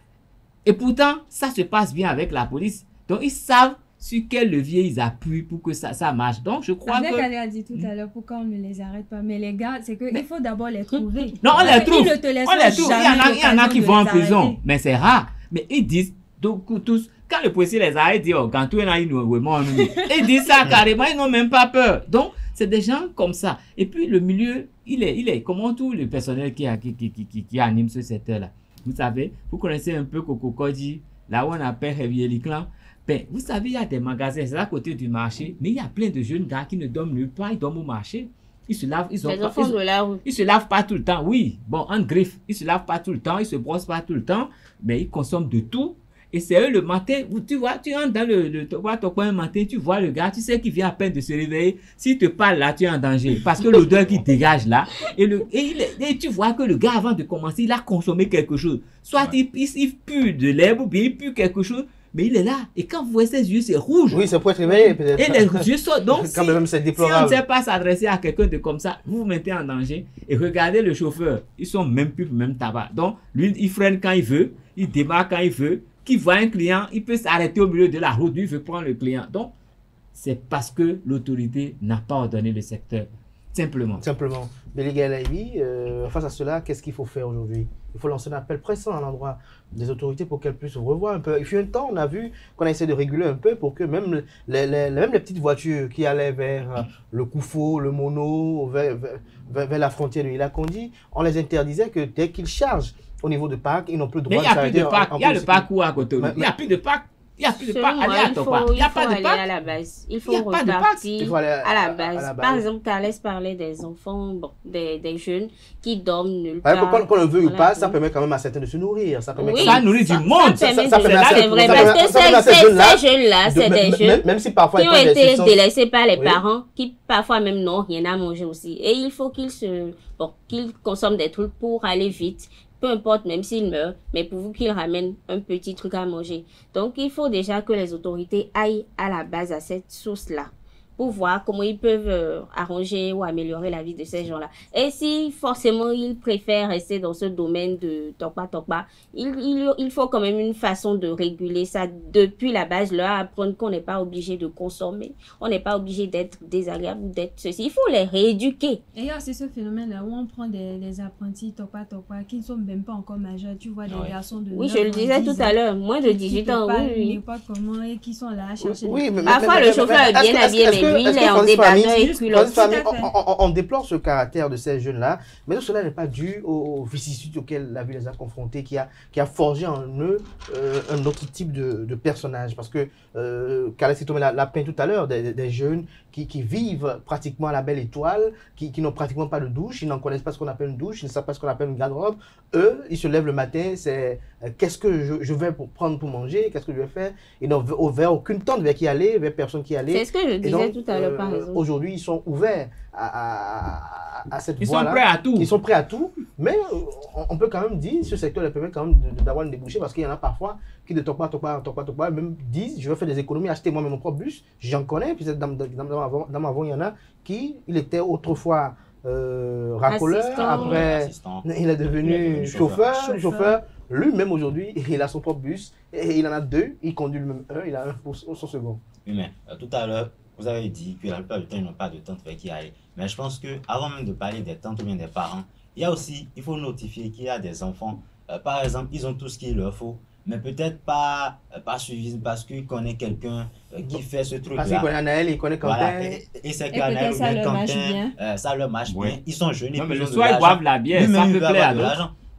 Et pourtant, ça se passe bien avec la police. Donc, ils savent sur quel levier ils appuient pour que ça, ça marche. Donc, je crois avec que... Avec a dit tout à l'heure, pourquoi on ne les arrête pas? Mais les gars, c'est qu'il faut d'abord les trouver. Non, on les trouve. Ils ne te laissent on les trouve. Il y en a, il y en a qui vont en prison. Arrêter. Mais c'est rare. Mais ils disent, donc, tous, quand le policier les arrête, ils disent, oh, quand tout est là, ils nous ils disent ça carrément, ils n'ont même pas peur. Donc, c'est des gens comme ça. Et puis, le milieu, il est, il est comment tout le personnel qui, qui, qui, qui, qui anime ce secteur-là. Vous savez, vous connaissez un peu Coco Kodji, là où on appelle Réveiller Clan. Ben, vous savez, il y a des magasins, c'est à côté du marché, mais il y a plein de jeunes gars qui ne dorment nulle part, ils dorment au marché. Ils se lavent, ils ont Les pas, enfants ils, de la rue. ils se lavent pas tout le temps, oui. Bon, en griffe, ils se lavent pas tout le temps, ils se brossent pas tout le temps, mais ils consomment de tout. Et c'est eux le matin, où tu vois, tu entres dans le, le ton coin un matin, tu vois le gars, tu sais qu'il vient à peine de se réveiller. S'il te parle là, tu es en danger. Parce que l'odeur qui dégage là, et, le, et, il, et tu vois que le gars, avant de commencer, il a consommé quelque chose. Soit ouais. il, il, il pue de l'herbe ou bien il pue quelque chose, mais il est là. Et quand vous voyez ses yeux, c'est rouge. Oui, c'est pour être réveillé peut-être. Et les yeux sont donc, quand si, même, c'est si déplorable. on ne sait pas s'adresser à quelqu'un de comme ça, vous vous mettez en danger. Et regardez le chauffeur, ils sont même plus même tabac. Donc, lui, il freine quand il veut, il démarre quand il veut. Qui voit un client, il peut s'arrêter au milieu de la route, lui, il veut prendre le client. Donc, c'est parce que l'autorité n'a pas ordonné le secteur. Simplement. Simplement. Béliga Laïbi, euh, face à cela, qu'est-ce qu'il faut faire aujourd'hui? Il faut lancer un appel pressant à l'endroit des autorités pour qu'elles puissent revoir un peu. Il fut un temps, on a vu qu'on a essayé de réguler un peu pour que même les, les, même les petites voitures qui allaient vers le Koufo, le Mono, vers, vers, vers la frontière de Ilakondi, on les interdisait que dès qu'ils chargent au niveau de parc, ils n'ont plus le droit de s'arrêter. Il y a le parcours à côté. Il n'y a plus de parc. Il n'y a plus de parc. Allez à Tokpa. Il n'y a pas de parc. à la base. Il faut repartir à la base. Par exemple, Carles parlait des enfants, bon, des, des jeunes qui dorment nulle part. Quand on le veut ou pas, ça permet quand même à certains de se nourrir. Ça permet oui, ça nourrit du monde. Ça permet, c'est vrai. Parce que ces jeunes-là, c'est des jeunes même si parfois qui ont été délaissés par les parents, qui parfois même n'ont rien à manger aussi. Et il faut qu'ils se, bon, qu'ils consomment des trucs pour aller vite. Peu importe, même s'ils meurent, mais pour vous qu'ils ramènent un petit truc à manger. Donc, il faut déjà que les autorités aillent à la base à cette source-là pour voir comment ils peuvent euh, arranger ou améliorer la vie de ces gens-là. Et si forcément ils préfèrent rester dans ce domaine de Tokpa Tokpa, il, il, il faut quand même une façon de réguler ça depuis la base, leur apprendre qu'on n'est pas obligé de consommer, on n'est pas obligé d'être désagréable ou d'être ceci. Il faut les rééduquer. Et là, c'est ce phénomène-là où on prend des, des apprentis Tokpa Tokpa qui ne sont même pas encore majeurs. Tu vois des ouais. garçons de oui, je le disais tout à l'heure, moins de dix-huit ans, oui, oui. Pas comment et qui sont là à chercher. Oui, mais, parfois, mais, le chauffeur est bien habillé, mais lui, il est en débardeur et culotte. On, on déplore ce caractère de ces jeunes-là, mais cela n'est pas dû aux vicissitudes auxquelles la vie les a confrontés, qui a, qui a forgé en eux euh, un autre type de, de personnage. Parce que euh, Carles Sitomé l'a, l'a peint tout à l'heure, des, des jeunes qui, qui vivent pratiquement à la belle étoile, qui, qui n'ont pratiquement pas de douche, ils n'en connaissent pas ce qu'on appelle une douche, ils ne savent pas ce qu'on appelle une garde-robe. Eux, ils se lèvent le matin, c'est euh, qu'est-ce que je, je vais pour prendre pour manger, qu'est-ce que je vais faire. Ils n'ont vers aucune tente vers qui aller, vers personne qui aller. C'est ce que je disais donc, tout à l'heure, euh, par exemple. Aujourd'hui, ils sont ouverts à, à, à, à cette ils voie-là. Ils sont prêts à tout. Ils sont prêts à tout, mais on, on peut quand même dire, ce secteur leur permet quand même d'avoir une débouchée, parce qu'il y en a parfois qui de Tokpa Tokpa Tokpa Tokpa même disent, je vais faire des économies, acheter moi-même mon propre bus. J'en connais, puis dans, dans, dans, dans, dans ma voie, il y en a qui, il était autrefois euh, racoleur, assistant, après assistant. il est devenu, il est devenu chauffeur, chauffeur. chauffeur. Lui-même aujourd'hui, il a son propre bus, et il en a deux, il conduit lui-même un, il a un pour son second. Oui, mais euh, tout à l'heure, vous avez dit que la plupart du temps, ils n'ont pas de tante vers qui aller. Mais je pense qu'avant même de parler des tantes ou bien des parents, il y a aussi, il faut notifier qu'il y a des enfants. Euh, par exemple, ils ont tout ce qu'il leur faut, mais peut-être pas, euh, pas suivi parce qu'ils connaissent quelqu'un euh, qui fait ce truc-là. Parce qu'ils connaissent Anaël, ils connaissent Quentin. Voilà. Et, et c'est qu'Anaël ou bien Quentin, euh, ça leur marche ouais. bien. Ils sont jeunes. Non, et mais puis le soir, ils boivent la bière, ça peut plaire à d'autres.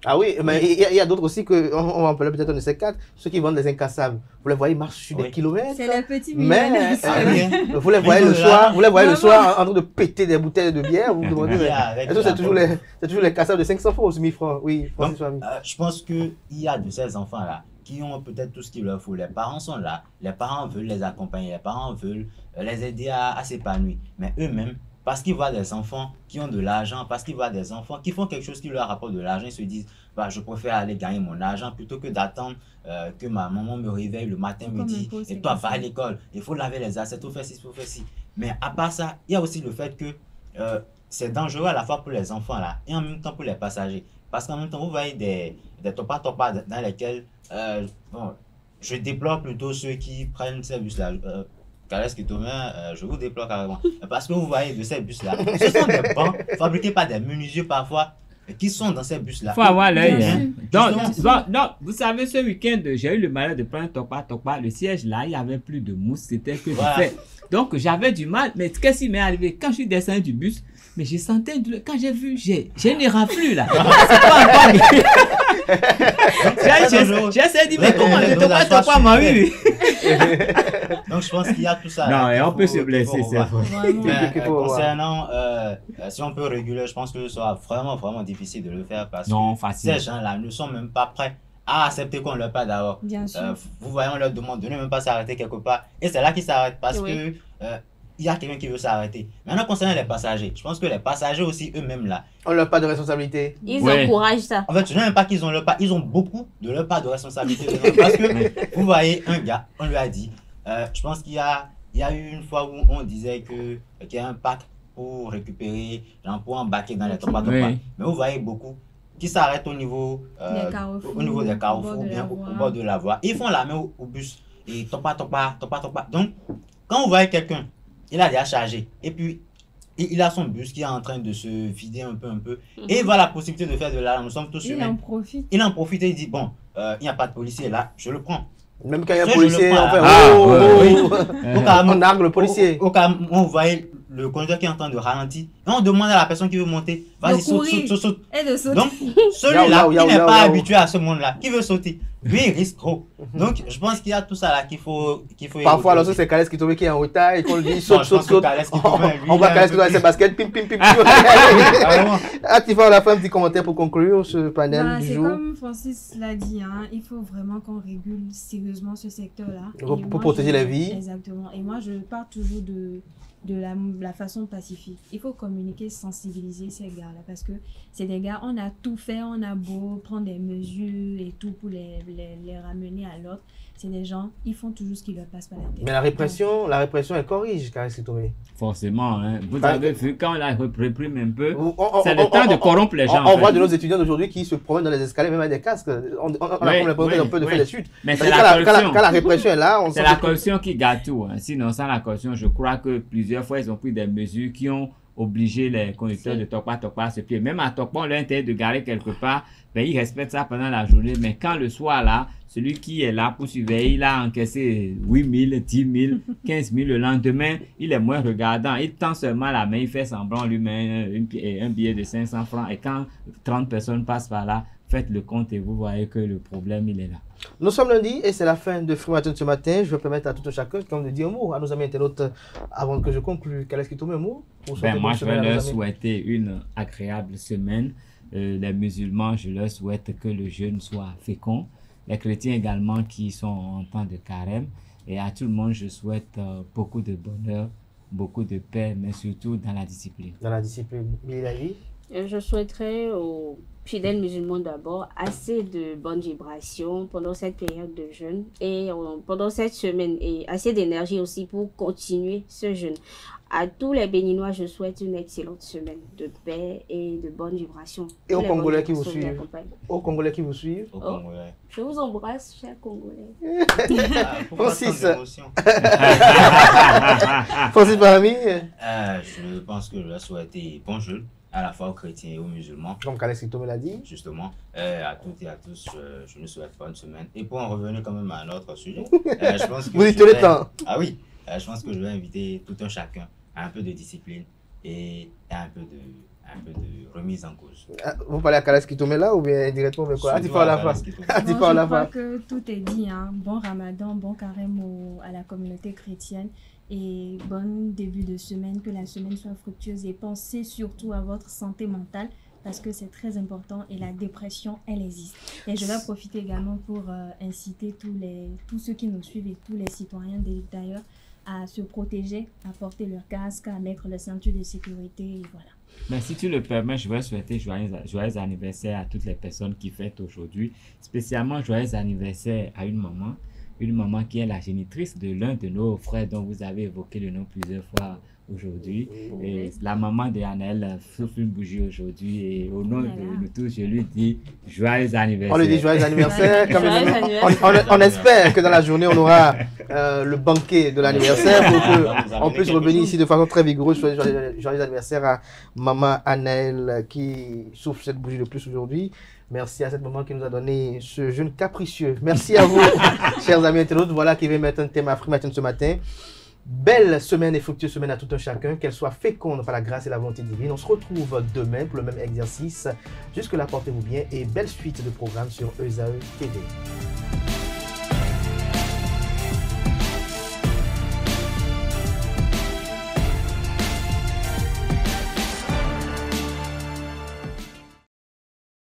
Ah oui, mais il y a, a d'autres aussi, que, on, on va en parler peut-être de ces quatre, ceux qui vendent des incassables. Vous les voyez, ils marchent sur oui. des kilomètres. C'est les petits mais euh, vous les voyez le soir, vous les voyez le soir en train de péter des bouteilles de bière. Vous vous demandez, mais est-ce que c'est toujours les, c'est toujours les cassables de cinq cents francs ou mille francs? Oui, donc, euh, je pense qu'il y a de ces enfants-là qui ont peut-être tout ce qu'il leur faut. Les parents sont là, les parents veulent les accompagner, les parents veulent les aider à, à s'épanouir. Mais eux-mêmes, parce qu'ils voient des enfants qui ont de l'argent, parce qu'ils voient des enfants qui font quelque chose qui leur rapporte de l'argent, ils se disent bah, je préfère aller gagner mon argent plutôt que d'attendre euh, que ma maman me réveille le matin, me dit et toi va à l'école, il faut laver les assiettes, il faut faire ci, il faut faire ci. Mais à part ça, il y a aussi le fait que euh, c'est dangereux à la fois pour les enfants là et en même temps pour les passagers. Parce qu'en même temps, vous voyez des, des topas topas dans lesquels euh, bon, je déplore plutôt ceux qui prennent ces bus là. Euh, Calès Kitoma, euh, je vous déplore carrément. Parce que vous voyez de ces bus-là, ce sont des bancs fabriqués par des menuisiers parfois qui sont dans ces bus-là. Il faut avoir l'œil. Hein. Donc, bon, non, vous savez, ce week-end, j'ai eu le malheur de prendre un topa topa. Le siège là, il n'y avait plus de mousse, c'était que voilà. du fait. Donc, j'avais du mal. Mais qu'est-ce qui m'est arrivé? Quand je suis descendu du bus, mais j'ai senti une douleur. Quand j'ai vu, j'ai une raflure là. C'est pas encore. J'ai essayé de dire, mais comment le topa topa m'a eu? Donc, je pense qu'il y a tout ça. Non, et on peut se blesser, c'est vrai. Concernant, euh, si on peut réguler, je pense que ce sera vraiment, vraiment difficile de le faire parce non, que facile. ces gens-là ne sont même pas prêts à accepter qu'on leur parle d'abord. Bien sûr. Euh, vous voyez, on leur demande de ne même pas s'arrêter quelque part. Et c'est là qu'ils s'arrêtent parce oui. que euh, il y a quelqu'un qui veut s'arrêter. Maintenant, concernant les passagers, je pense que les passagers aussi, eux-mêmes là. On leur pas de responsabilité. Ils ouais. encouragent ça. En fait, je ne sais même pas qu'ils ont leur part. Ils ont beaucoup de leur part de responsabilité. Parce que vous voyez, un gars, on lui a dit, euh, je pense qu'il y a, il y a eu une fois où on disait que qu'il y a un pack pour récupérer, genre pour embarquer dans les topas topas. Oui. Mais vous voyez beaucoup qui s'arrêtent au niveau, euh, au niveau des carrefours, ou bien au, au bord de la voie. Ils font la main au, au bus et topa topa, topa topa. Donc, quand vous voyez quelqu'un, il a déjà chargé et puis il, il a son bus qui est en train de se vider un peu, un peu. Mm-hmm. Et il voit la possibilité de faire de l'argent. Nous sommes tous humains. Il en profite. Il en profite et il dit bon, euh, il n'y a pas de policier là, je le prends. Même quand il y a un policier, on fait ah, oh, ouais, oh, oui. oh. On argue le policier. Au, au, au cas où vous voyez le conducteur qui est en train de ralentir, et on demande à la personne qui veut monter, vas-y, saute, saute, saute, saute. Et de sauter. Donc, celui-là qui n'est pas habitué à ce monde-là, qui veut sauter, lui, il risque trop. Donc, je pense qu'il y a tout ça là qu'il faut, qu'il faut Parfois, alors c'est Calès Kitoma qui est en retard et qu'on lui dit saute, saute, saute. On voit Calès Kitoma dans ses baskets, pim, pim, pim. Ah, tu vas à la fin un petit commentaire pour conclure ce panel bah, du jour. jour. C'est comme Francis l'a dit, hein, il faut vraiment qu'on régule sérieusement ce secteur-là. Pour, pour protéger je, la vie. Exactement. Et moi, je pars toujours de... de la, la façon pacifique. Il faut communiquer, sensibiliser ces gars-là parce que c'est des gars, on a tout fait, on a beau prendre des mesures et tout pour les, les, les ramener à l'ordre. C'est des gens, ils font toujours ce qui leur passe par la tête. Mais la répression, Donc, la répression, elle corrige, Calès Kitoma. Forcément, hein. Vous bah, avez vu, quand on la réprime un peu, c'est le temps de corrompre les gens. On, on voit de nos étudiants d'aujourd'hui qui se promènent dans les escaliers, même avec des casques. On, on, on oui, a l'impression oui, un peu de oui. faire des chutes. Mais c'est la corruption. Quand la, quand la répression est là, on c'est la corruption qui gâte tout. Hein. Sinon, sans la corruption, je crois que plusieurs fois, ils ont pris des mesures qui ont obligé les conducteurs de Topa Topa à se plier. Même à Topa, on leur interdit de garer quelque part. Ben, ils respectent ça pendant la journée. Mais quand le soir, là, celui qui est là pour surveiller, il a encaissé huit mille, dix mille, quinze mille. Le lendemain, il est moins regardant. Il tend seulement la main, il fait semblant, lui met un billet de cinq cents francs. Et quand trente personnes passent par là, faites le compte et vous voyez que le problème, il est là. Nous sommes lundi et c'est la fin de Free Matin ce matin. Je vais permettre à tout un chacun de dire un mot à nos amis internautes avant que je conclue. Calès Kitoma, un mot pour ben, moi, je vais leur souhaiter une agréable semaine. Euh, les musulmans, je leur souhaite que le jeûne soit fécond. Les chrétiens également qui sont en temps de carême. Et à tout le monde, je souhaite euh, beaucoup de bonheur, beaucoup de paix, mais surtout dans la discipline. Dans la discipline. Billy, je souhaiterais aux fidèles musulmans d'abord assez de bonnes vibrations pendant cette période de jeûne et euh, pendant cette semaine et assez d'énergie aussi pour continuer ce jeûne. À tous les Béninois, je souhaite une excellente semaine de paix et de bonnes vibrations. Et aux Congolais qui vous suivent. Aux Congolais qui vous suivent. Aux Congolais. Oh, je vous embrasse, chers Congolais. Francis. Francis Bahami. Euh, je pense que je vais souhaiter bon jeûne à la fois aux chrétiens et aux musulmans. Comme Calès Kitoma l'a dit. Justement, euh, à toutes et à tous, je, je nous souhaite bonne semaine. Et pour en revenir quand même à notre sujet, euh, je pense que vous dites le temps. Ah oui, euh, je pense que je vais inviter tout un chacun à un peu de discipline et un peu de, un peu de remise en cause. Ah, vous parlez à Kalaski Kitome là ou bien directement avec quoi? Bon, je crois que tout est dit. Hein. Bon Ramadan, bon carême au, à la communauté chrétienne et bon début de semaine, que la semaine soit fructueuse et pensez surtout à votre santé mentale parce que c'est très important et la dépression, elle existe. Et je vais profiter également pour euh, inciter tous, les, tous ceux qui nous suivent et tous les citoyens d'ailleurs à se protéger, à porter leur casque, à mettre le ceinture de sécurité et voilà. Mais si tu le permets, je vais souhaiter joyeux, joyeux anniversaire à toutes les personnes qui fêtent aujourd'hui, spécialement joyeux anniversaire à une maman, une maman qui est la génitrice de l'un de nos frères dont vous avez évoqué le nom plusieurs fois aujourd'hui. Et la maman de Annelle souffle une bougie aujourd'hui et au nom de nous tous, je lui dis joyeux anniversaire. On lui dit joyeux anniversaire. Comme joyeux anniversaire. On, on, on espère que dans la journée, on aura euh, le banquet de l'anniversaire pour qu'on puisse revenir ici de façon très vigoureuse. Joyeux, joyeux, joyeux anniversaire à maman Annelle qui souffle cette bougie de plus aujourd'hui. Merci à cette maman qui nous a donné ce jeune capricieux. Merci à vous, chers amis internautes. Voilà qui vient mettre un thème Afrique Matin ce matin. Belle semaine et fructueuse semaine à tout un chacun, qu'elle soit féconde par la grâce et la volonté divine. On se retrouve demain pour le même exercice. Jusque-là, portez-vous bien et belle suite de programmes sur E S A E T V.